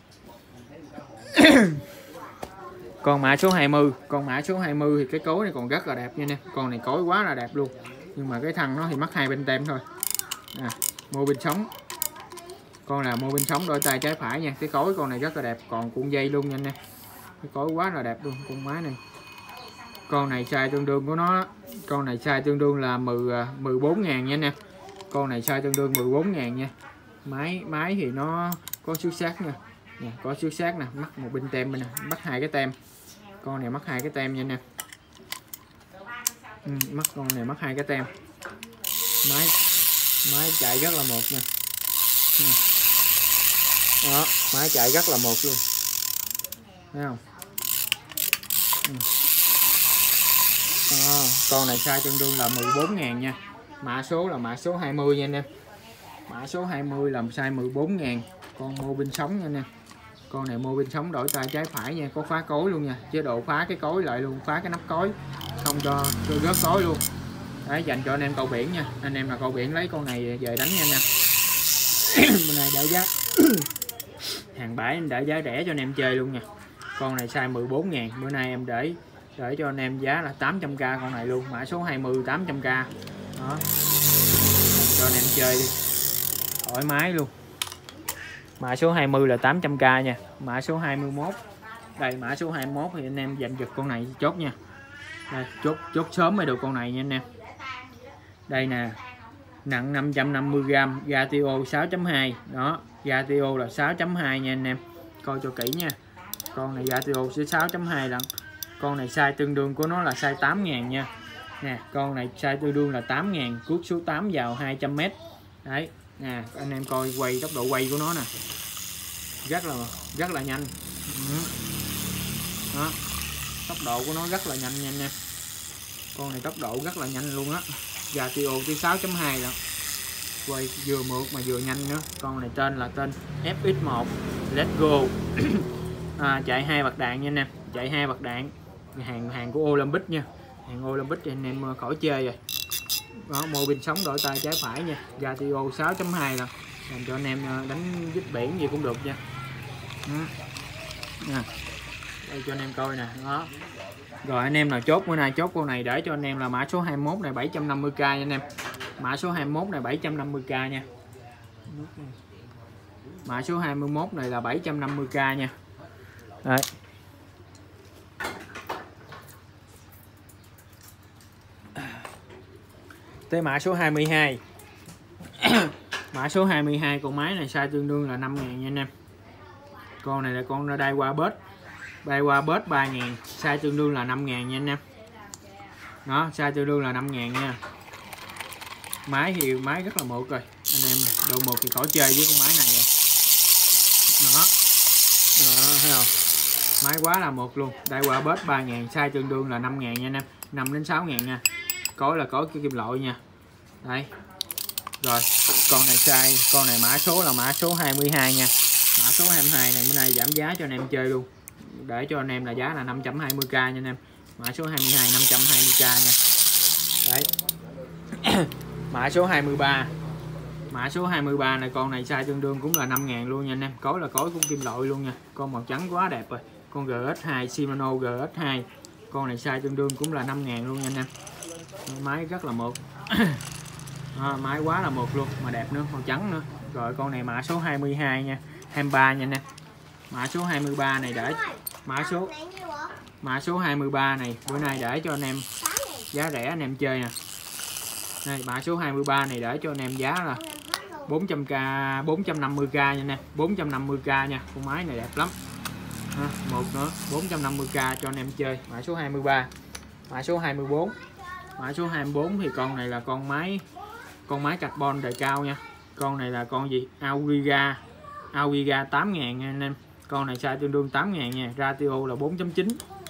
Còn mã số hai mươi, con mã số hai mươi thì cái cối này còn rất là đẹp nha nè, con này cối quá là đẹp luôn. Nhưng mà cái thân nó thì mắc hai bên tem thôi. À, mô bên sống. Con là mô bên sống đổi tay trái phải nha. Cái cối con này rất là đẹp, còn cuộn dây luôn nha anh em. Cái cối quá là đẹp luôn con máy này. Con này size tương đương của nó, con này size tương đương là mười, mười bốn ngàn nha anh em. Con này size tương đương mười bốn ngàn nha. Máy máy thì nó có xuất sắc nha. Nè, có xuất sắc nè, mắc một bên tem bên nè, mắc hai cái tem. Con này mắc hai cái tem nha nè. Ừ, mắc con này mắc hai cái tem. Máy máy chạy rất là một nè. Đó, máy chạy rất là một luôn. Thấy không? Ừ. Đó, con này size tương đương là mười bốn ngàn nha. Mã số là mã số hai mươi nha anh em. Mã số hai mươi là size mười bốn ngàn. Con mô bin sống nha anh em. Con này mô bin sống đổi tay trái phải nha, có phá cối luôn nha, chế độ phá cái cối lại luôn, phá cái nắp cối, không cho cho rớt cối luôn. Đấy, dành cho anh em câu biển nha, anh em là câu biển lấy con này về đánh nha nha. Bên này để giá hàng bãi em để giá rẻ cho anh em chơi luôn nha. Con này size mười bốn ngàn, bữa nay em để để cho anh em giá là tám trăm k con này luôn, mã số hai mươi tám trăm k đó, cho anh em chơi đi thoải mái luôn. Mã số hai mươi là tám trăm k nha. Mã số hai mươi mốt, đây mã số hai mươi mốt thì anh em giành giật con này chốt nha. Đây, chốt chốt sớm mới được con này nha anh em. Đây nè, nặng năm trăm năm mươi gam, ratio sáu chấm hai đó, ratio là sáu chấm hai nha anh em, coi cho kỹ nha. Con này ratio sẽ sáu chấm hai lần. Con này size tương đương của nó là size tám ngàn nha. Nè, con này size tương đương là tám ngàn, cuốc số tám vào hai trăm mét. Đấy, nè, anh em coi quay tốc độ quay của nó nè. Rất là rất là nhanh. Đó. Tốc độ của nó rất là nhanh nha anh em. Con này tốc độ rất là nhanh luôn á. Ratio tới sáu chấm hai đó. Quay vừa mượt mà vừa nhanh nữa. Con này tên là tên ép ích một Let's Go. À, chạy hai bạc đạn nha anh em, chạy hai bạc đạn. Hàng hàng của Olympic nha. Hàng Olympic thì anh em khỏi chơi rồi. Đó, mô pin sống đổi tay trái phải nha. Ratio sáu chấm hai là làm cho anh em đánh dít biển gì cũng được nha. Đó. Nha. Đây cho anh em coi nè. Đó. Rồi anh em nào chốt bữa nay chốt con này để cho anh em là mã số hai mươi mốt này bảy trăm năm mươi k nha anh em. Mã số hai mươi mốt này bảy trăm năm mươi k nha. Mã số hai mươi mốt này là bảy trăm năm mươi k nha. Đấy. Tới mã số hai mươi hai. Mã số hai mươi hai con máy này size tương đương là năm ngàn nha anh em. Con này là con ra đai qua bớt. Đai qua bớt ba ngàn, size tương đương là năm ngàn nha anh em. Đó, size tương đương là năm ngàn nha. Máy thì máy rất là mượt rồi. Anh em độ một thì khỏi chơi với con máy này rồi. Đó. Đó, thấy không? Máy quá là mượt luôn. Đai qua bớt ba ngàn, size tương đương là năm ngàn nha anh em. năm đến sáu ngàn nha. Cối là cối kim loại nha. Đây. Rồi, con này size, con này mã số là mã số hai mươi hai nha. Mã số hai mươi hai này bữa nay giảm giá cho anh em chơi luôn. Để cho anh em là giá là năm trăm hai mươi k nha anh em. Mã số hai mươi hai năm trăm hai mươi k nha. Đấy. Mã số hai mươi ba. Mã số hai mươi ba này con này size tương đương cũng là năm ngàn luôn nha anh em. Cối là cối cũng kim loại luôn nha. Con màu trắng quá đẹp rồi. Con G S hai Shimano G S hai. Con này size tương đương cũng là năm ngàn luôn nha anh em. Máy rất là mượt. À, máy quá là mượt luôn mà đẹp nữa, màu trắng nữa. Rồi con này mã số hai mươi hai nha, hai mươi ba nha anh em. Mã số hai mươi ba này để mã số mã số hai mươi ba này bữa nay để cho anh em giá rẻ anh em chơi nè. Đây, mã số hai mươi ba này để cho anh em giá là bốn trăm k, bốn trăm năm mươi k nha anh em, bốn trăm năm mươi k nha. Con máy này đẹp lắm. À, một nữa, bốn trăm năm mươi k cho anh em chơi. Mã số hai mươi ba. Mã số hai mươi bốn. Mã số hai mươi bốn thì con này là con máy con máy carbon đời cao nha. Con này là con gì? Auriga. Auriga tám ngàn nha anh em. Con này size tương đương tám ngàn nha. Ratio là bốn chấm chín.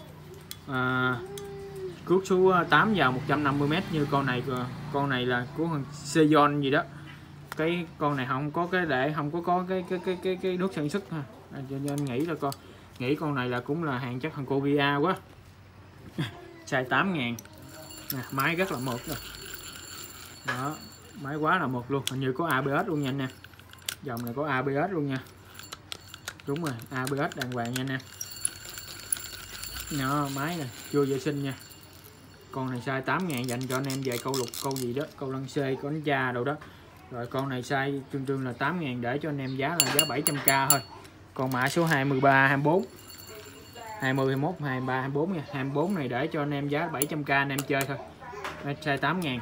À, cước số tám vào một trăm năm mươi mét như con này. Con này là của thằng Sejong gì đó. Cái con này không có cái để không có có cái cái cái cái cái nước sản xuất ha. Cho nên nghĩ là con nghĩ con này là cũng là hàng chắc thằng Korea quá. Size tám ngàn. Nè, máy rất là mượt rồi. Đó, máy quá là mượt luôn, hình như có a bê ét luôn nha anh em. Dòng này có a bê ét luôn nha. Đúng rồi, a bê ét đàng hoàng nha anh em. Đó, máy này chưa vệ sinh nha. Con này size tám ngàn dành cho anh em về câu lục, câu gì đó, câu lăng xê, câu đánh cha đâu đó. Rồi con này size tương đương là tám ngàn để cho anh em giá là giá bảy trăm k thôi. Còn mã số hai mươi ba, hai mươi bốn, hai mươi, hai mươi mốt, hai mươi ba, hai mươi bốn nha. hai mươi bốn này để cho anh em giá bảy trăm k anh em chơi thôi. Size tám ngàn.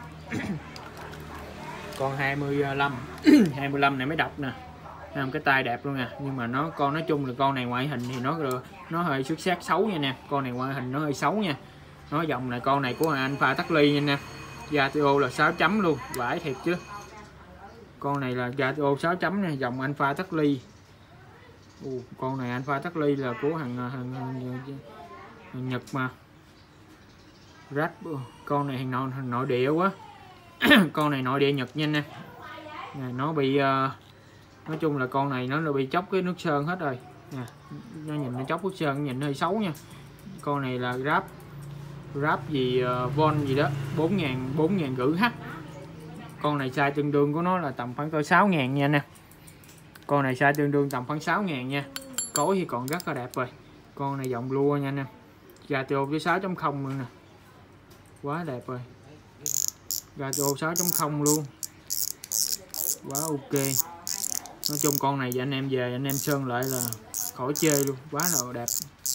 Con hai mươi lăm, hai mươi lăm này mới độc nè. Cái tay đẹp luôn nè, nhưng mà nó con nói chung là con này ngoại hình thì nó nó hơi xuất sắc xấu nha nè. Con này ngoại hình nó hơi xấu nha. Nó dòng này con này của Alpha Tackly nha nè. Ratio là sáu chấm luôn, vãi thiệt chứ. Con này là ratio sáu chấm nè, dòng Alpha Tackly. Uh, con này Alpha Tackly là của thằng, thằng, thằng, thằng Nhật mà. Rap, con này thằng nội, thằng nội địa quá. Con này nội địa Nhật nha nè. Nó bị uh, nói chung là con này nó bị chóc cái nước sơn hết rồi nè. Nó nhìn nó chóc nước sơn nhìn hơi xấu nha. Con này là rap rap gì uh, von gì đó bốn ngàn, bốn ngàn rưỡi h. Con này size tương đương của nó là tầm khoảng sáu ngàn nha nè. Con này size tương đương tầm khoảng sáu ngàn nha. Cối thì còn rất là đẹp rồi. Con này dòng lua nha nè. Ratio với sáu chấm không luôn nè. Quá đẹp rồi. Ratio sáu chấm không luôn. Quá ok. Nói chung con này anh em về anh em sơn lại là khỏi chơi luôn. Quá là đẹp.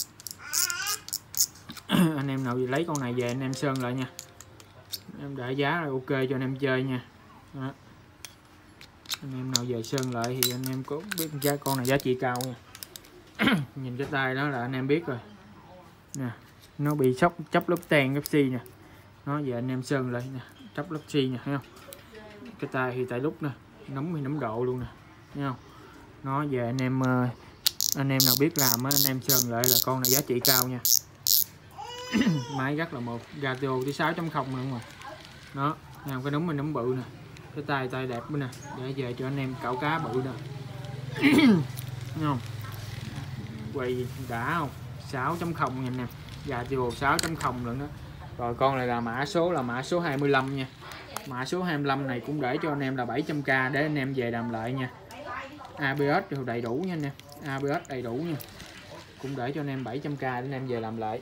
Anh em nào lấy con này về anh em sơn lại nha. Em để giá là ok cho anh em chơi nha. Đó. Anh em nào về sơn lại thì anh em có biết giá con này giá trị cao nha. Nhìn cái tay đó là anh em biết rồi nè. Nó bị sốc chấp lớp ten ép xê nè. Nó về anh em sơn lại nè, chấp lớp xi nè, thấy không? Cái tay thì tại lúc nè, nóng thì nóng độ luôn nè, thấy không? Nó về anh em anh em nào biết làm á, anh em sơn lại là con này giá trị cao nha. Máy rất là một ratio tới sáu chấm không luôn mà. Đó, nào cái núm mình núm bự nè. Cái tay tay đẹp nữa nè, để về cho anh em cạo cá bự nè. Thấy không? Quay đã không? sáu chấm không nha anh em. Ratio sáu chấm không lần đó. Rồi con này là mã số là mã số hai mươi lăm nha. Mã số hai mươi lăm này cũng để cho anh em là bảy trăm k để anh em về làm lại nha. a bê ét đều đầy đủ nha anh em, a bê ét đầy đủ nha, cũng để cho anh em bảy trăm k để anh em về làm lại.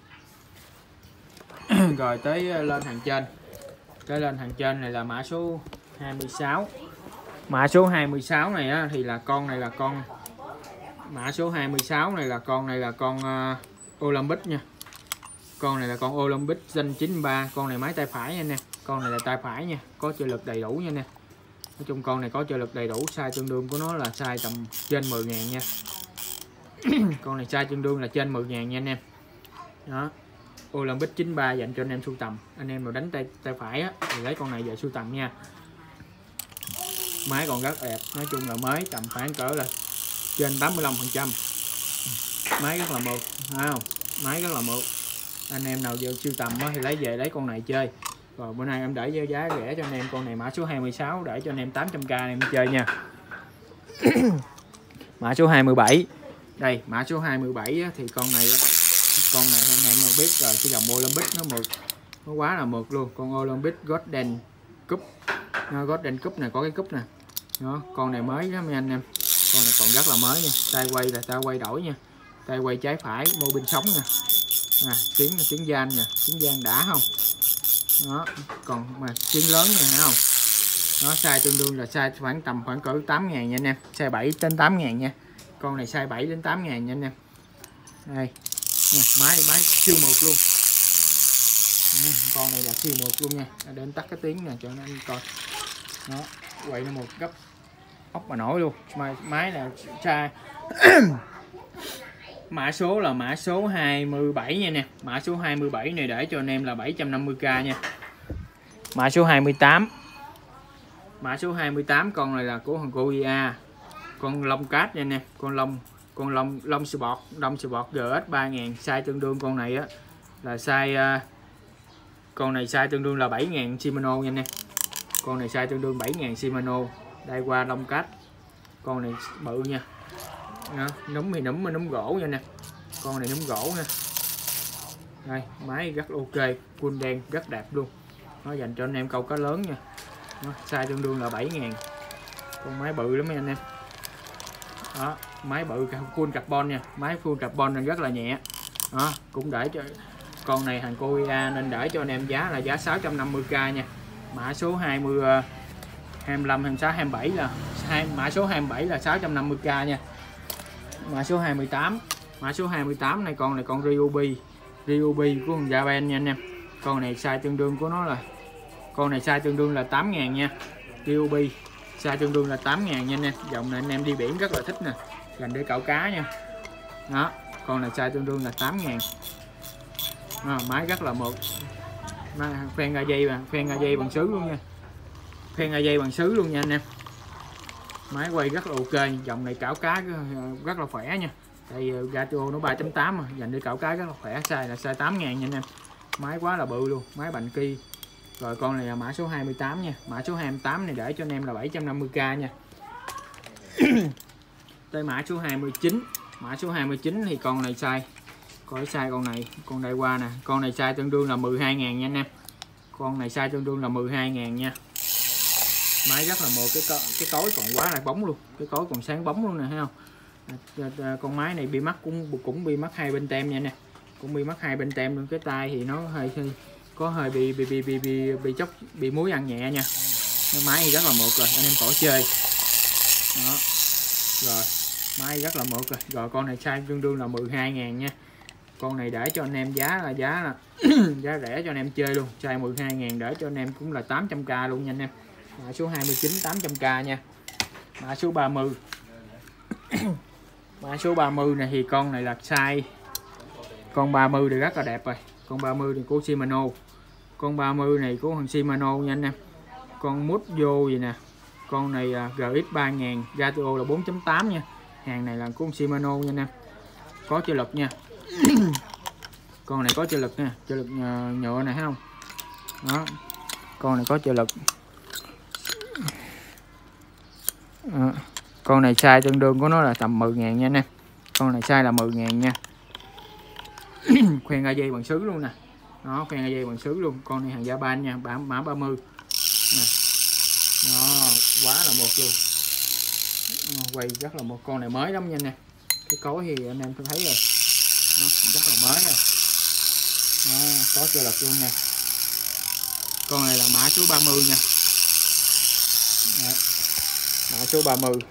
Rồi tới lên hàng trên, tới lên hàng trên này là mã số hai mươi sáu. Mã số hai mươi sáu này á, thì là con này là con mã số hai mươi sáu này là con này là con uh, Olympic nha. Con này là con Olympic danh chín ba, con này máy tay phải nha anh em. Con này là tay phải nha, có trợ lực đầy đủ nha anh em. Nói chung con này có trợ lực đầy đủ, size tương đương của nó là size tầm trên mười ngàn nha. Con này size tương đương là trên mười ngàn nha anh em. Đó. Olympic chín ba dành cho anh em sưu tầm. Anh em nào đánh tay tay phải á thì lấy con này về sưu tầm nha. Máy còn rất đẹp, nói chung là mới tầm khoảng cỡ là trên tám mươi lăm phần trăm. Máy rất là mượt, thấy không? Máy rất là mượt. Anh em nào giờ sưu tầm thì lấy về lấy con này chơi. Rồi bữa nay em để với giá rẻ cho anh em, con này mã số hai mươi sáu để cho anh em tám trăm k anh em chơi nha. Mã số hai mươi bảy. Đây, mã số hai mươi bảy thì con này con này anh em nào biết rồi, cái dòng Olympic nó mượt, nó quá là mượt luôn. Con Olympic Golden Cup, nó Golden Cup này có cái cúp nè. Đó, con này mới lắm anh em. Con này còn rất là mới nha. Tay quay là tay quay đổi nha. Tay quay trái phải, mô bin sống nha. À, tiếng tiếng gian nè, tiếng gian đã không? Đó, còn mà tiếng lớn này thấy không? Nó size tương đương là size khoảng tầm khoảng cỡ tám ngàn nha anh em. Size bảy đến tám ngàn nha. Con này size bảy đến tám ngàn nha anh em. Đây. Nè, máy máy siêu mượt luôn. Nè, con này là siêu mượt luôn nha. Đến tắt cái tiếng nè cho anh coi. Đó, quay nó một gấp ốc mà nổi luôn. Máy, máy là size mã số là mã số hai mươi bảy nha nè. Mã số hai mươi bảy này để cho anh em là bảy trăm năm mươi k nha. Mã số hai mươi tám. Mã số hai mươi tám con này là của thằng cô i a. Con lông cát nha nè, con lông con lông lông sport, lông sport giê ét ba ngàn, size tương đương con này á là size uh, con này size tương đương là bảy ngàn Shimano nha nè. Con này size tương đương bảy ngàn Shimano. Đây qua lông cát. Con này bự nha. Đó, núm thì núm núm gỗ nha nè. Con này núm gỗ nha. Đây, máy rất ok, full đen rất đẹp luôn. Nó dành cho anh em câu cá lớn nha. Đó, size tương đương là bảy ngàn. Con máy bự lắm mấy anh em. Đó, máy bự full carbon nha, máy full carbon nên rất là nhẹ. Đó, cũng để cho con này hàng Korea nên để cho anh em giá là giá sáu trăm năm mươi k nha. Mã số hai mươi hai mươi lăm, hai mươi sáu, hai mươi bảy là hai mã số hai mươi bảy là sáu trăm năm mươi k nha. Mã số hai mươi tám, mã số hai mươi tám này con này con Ryobi, Ryobi của con Japan nha anh em. Con này size tương đương của nó là con này size tương đương là tám ngàn nha. Ryobi size tương đương là tám ngàn nha anh em. Dòng này anh em đi biển rất là thích nè, dành để cạo cá nha. Đó, con này size tương đương là tám ngàn. À, máy rất là mượt. Phen ga dây mà, phen ga dây bằng sứ luôn nha. Phen ga dây bằng sứ luôn nha anh em. Máy quay rất là ok, dòng này cạo cá rất là khỏe nha. Tại Gatio nó ba chấm tám mà, dành để cạo cá rất là khỏe, size là size tám ngàn nha anh em. Máy quá là bự luôn, máy bành ki. Rồi con này là mã số hai mươi tám nha. Mã số hai mươi tám này để cho anh em là bảy trăm năm mươi k nha. Tới mã số hai mươi chín. Mã số hai mươi chín thì con này size, coi size con này, con đây qua nè, con này size tương đương là mười hai ngàn nha anh em. Con này size tương đương là mười hai ngàn nha. Máy rất là mượt, cái cái cối còn quá là bóng luôn, cái cối còn sáng bóng luôn nè, thấy không? Con máy này bi mắt cũng cũng bi mắt hai bên tem nha nè, cũng bi mắt hai bên tem luôn. Cái tay thì nó hơi, hơi có hơi bị bị bị bị bị, bị chốc bị muối ăn nhẹ nha. Cái máy thì rất là mượt rồi, anh em khỏi chơi. Đó. Rồi, máy rất là mượt rồi. Rồi con này size tương đương là mười hai ngàn nha. Con này để cho anh em giá là giá là giá rẻ cho anh em chơi luôn, size mười hai ngàn để cho anh em cũng là tám trăm k luôn nha anh em. Mã số hai mươi chín tám trăm k nha. Mã số ba mươi. Mã số ba mươi này thì con này là size con ba mươi thì rất là đẹp rồi. Con ba mươi thì của Shimano. Con ba mươi này của thằng Shimano nha anh em. Con mút vô gì nè. Con này giê ích ba ngàn, Gatio là bốn chấm tám nha. Hàng này là của Shimano nha anh em. Có trợ lực nha. Con này có trợ lực nha, trợ lực nhựa này thấy không? Đó. Con này có trợ lực. À, con này size tương đương của nó là tầm mười ngàn nha anh em. Con này size là mười ngàn nha. Khoen ga dây bằng sứ luôn nè. Đó, khoen ga dây bằng sứ luôn. Con này hàng Japan nha, mã ba mươi. Nó quá là một luôn. Quay rất là một, con này mới lắm nha nè. Cái cối thì anh em thấy rồi, nó rất là mới rồi. Đó, có chưa lật luôn nha. Con này là mã số ba mươi nha. Đấy. Mã số ba mươi.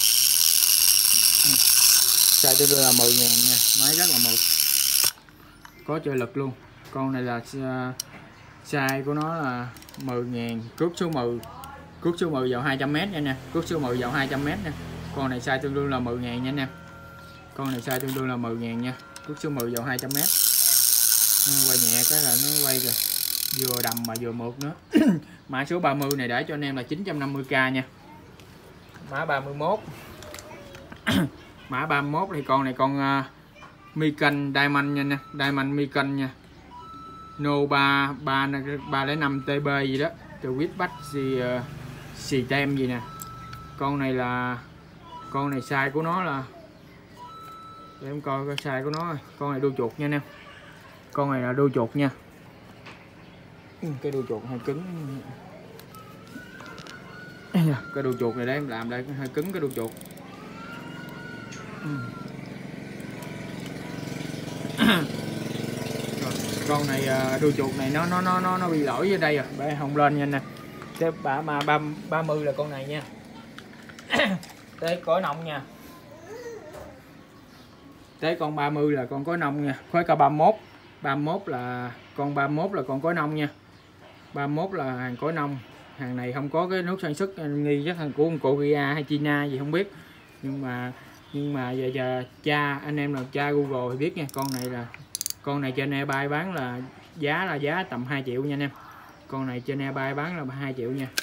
Size tương đương là mười ngàn nha, máy rất là mượt, có chơi lực luôn. Con này là size của nó là mười ngàn, cước số mười, cước số mười vào hai trăm mét nha nè, cước số mười vào hai trăm mét nha. Con này size tương đương là mười ngàn nha nè. Con này size tương đương là mười ngàn nha, cước số mười vào hai trăm mét. Nó quay nhẹ cái là nó quay rồi, vừa đầm mà vừa mượt nữa. Mã số ba mươi này để cho anh em là chín trăm năm mươi k nha. Mã ba mươi mốt. Mã ba mươi mốt thì con này con uh, Mikan Diamond nha nè, Diamond Mikan nha. No ba ba ba lẻ năm T B gì đó, từ quýt bách gì uh, xì tem gì nè. Con này là con này size của nó là, để em coi cái size của nó. Con này đuôi chuột nha anh em. Con này là đuôi chuột nha. Cái đuôi chuột hơi cứng. Cái đuôi chuột này để em làm đây hơi cứng cái đuôi chuột. Con này đuôi chuột này nó nó nó nó nó bị lỗi ở đây rồi, để không lên nha nè. Cái ba mà ba ba mươi là con này nha. Tới cối nông nha. Tới con ba mươi là con cối nông nha. Khối ca ba mươi mốt. ba mươi mốt là con ba mươi mốt là con cối nông nha. ba mươi mốt là hàng cối nông. Hàng này không có cái nước sản xuất, anh nghi chắc thằng của Korea hay China gì không biết. Nhưng mà nhưng mà giờ, giờ cha anh em là cha Google thì biết nha. Con này là con này trên eBay bán là giá là giá tầm hai triệu nha anh em. Con này trên eBay bán là hai triệu nha.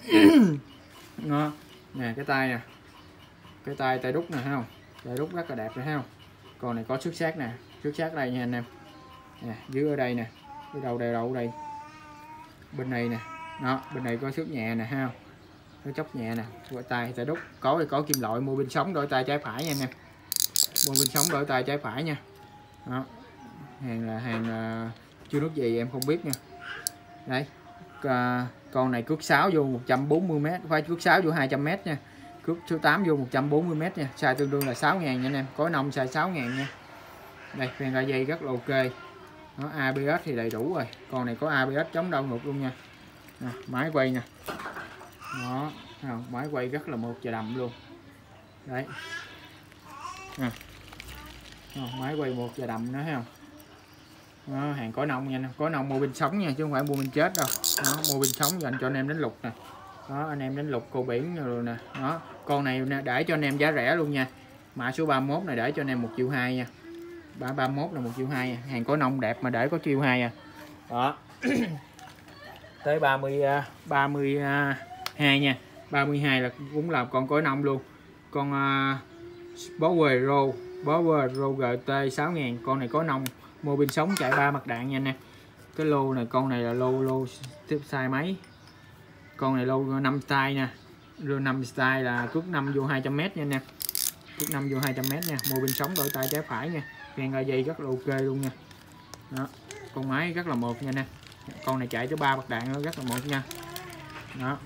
Nó nè, cái tay nè, cái tay tay đúc nè, thấy không? Tay đúc rất là đẹp rồi, thấy không? Con này có xuất sắc nè, xuất sắc đây nha anh em. Nè, dưới ở đây nè, cái đầu đây đầu ở đây, bên này nè, đó, bên này có xước nhẹ nè, thấy không? Nó chóc nhẹ nè, gọi tay tay đúc, có thì có kim loại, mua pin sống đổi tay trái phải nha anh em. Mua pin sống đổi tay trái phải nha. Đó. Hàng là hàng uh, chưa nước gì em không biết nha. Đấy. Uh, con này cước sáu vô một trăm bốn mươi mét, phải cước sáu vô hai trăm mét nha. Cước số tám vô một trăm bốn mươi mét nha. Size tương đương là sáu ngàn nha anh em. Có nông size sáu ngàn nha. Đây, phèn ra dây rất là ok. Nó a bê ét thì đầy đủ rồi. Con này có a bê ét chống đau ngược luôn nha. Nè, máy quay nè. Đó, máy quay rất là một và đầm luôn. Đấy. Nè. Máy quay một và đầm nữa thấy không? Đó, hàng cối nông nha, cối nông mua pin sống nha chứ không phải mua pin chết đâu. Đó, mua pin sống dành cho anh em đánh lục nè. Đó, anh em đánh lục cô biển rồi nè. Đó, con này để cho anh em giá rẻ luôn nha. Mã số ba mươi mốt này để cho anh em một triệu hai nha. ba mươi mốt là một triệu hai nha. Hàng cối nông đẹp mà để có triệu hai à. Đó. Tới ba mươi ba mươi hai nha. ba mươi hai là cũng là con cối nông luôn. Con uh, Power Pro Power Pro giê tê sáu ngàn, con này có nông, mua pin sống chạy ba mặt đạn nha nè. Cái lô này, con này là lô lô tiếp size mấy. Con này lô năm style nha. Lô năm style là cước năm vô hai trăm mét nha nè. Cước năm vô hai trăm mét nha, mua pin sống đổi tay trái phải nha. Kèn ra dây rất là ok luôn nha. Đó, con máy rất là một nha nè. Con này chạy tới ba bạc đạn nó rất là một nha. Đó.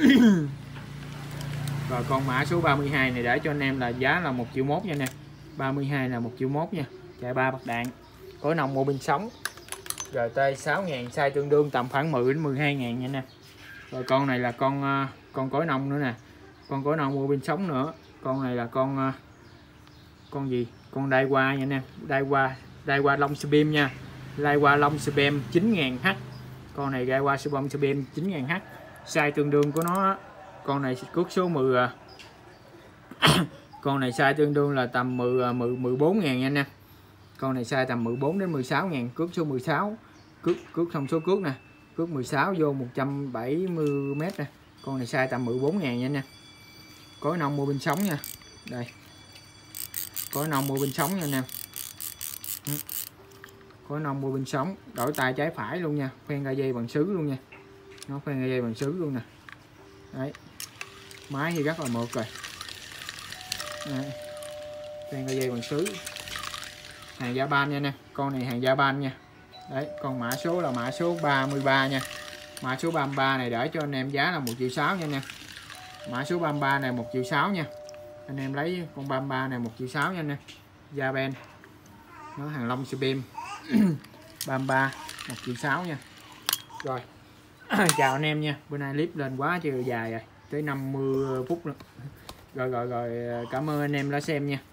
Rồi con mã số ba mươi hai này để cho anh em là giá là một triệu mốt nha nè. ba mươi hai là một triệu mốt nha, chạy ba bạc đạn, có nòng mua pin sống, giê tê sáu ngàn, size tương đương tầm khoảng mười đến mười hai ngàn nha nè. Rồi con này là con con cối nông nữa nè, con cối nông mua pin sống nữa. Con này là con con gì, con đai qua nha nè, đai qua đai qua Long Spim nha, đai qua Long Spim chín ngàn H. Con này đai qua Long Spim chín ngàn H, size tương đương của nó. Con này cước số mười. Con này size tương đương là tầm mười, mười, mười bốn ngàn nha nè. Con này size tầm mười bốn đến mười sáu ngàn, cước số mười sáu, cước cước thông số cước nè, cước mười sáu vô một trăm bảy mươi mét nè. Con này size tầm mười bốn ngàn nha nè. Cối nông mua pin sống nha. Đây. Cối nông mua pin sống nha nè. Cối nông mua pin sống, đổi tay trái phải luôn nha, khoen ra dây bằng sứ luôn nha. Nó khoen ra dây bằng sứ luôn nè. Đấy. Máy thì rất là mượt rồi. Khoen ra dây bằng sứ. Hàng Japan nha nè, con này hàng Japan nha. Đấy, con mã số là mã số ba mươi ba nha. Mã số ba mươi ba này để cho anh em giá là một triệu sáu nha anh em. Mã số ba mươi ba này một triệu sáu nha. Anh em lấy con ba mươi ba này một triệu sáu nha anh em. Da ben. Nó hàng lông Supreme. ba mươi ba một triệu sáu nha. Rồi. Chào anh em nha. Bữa nay clip lên quá chưa dài rồi. Tới năm mươi phút nữa. Rồi rồi rồi cảm ơn anh em đã xem nha.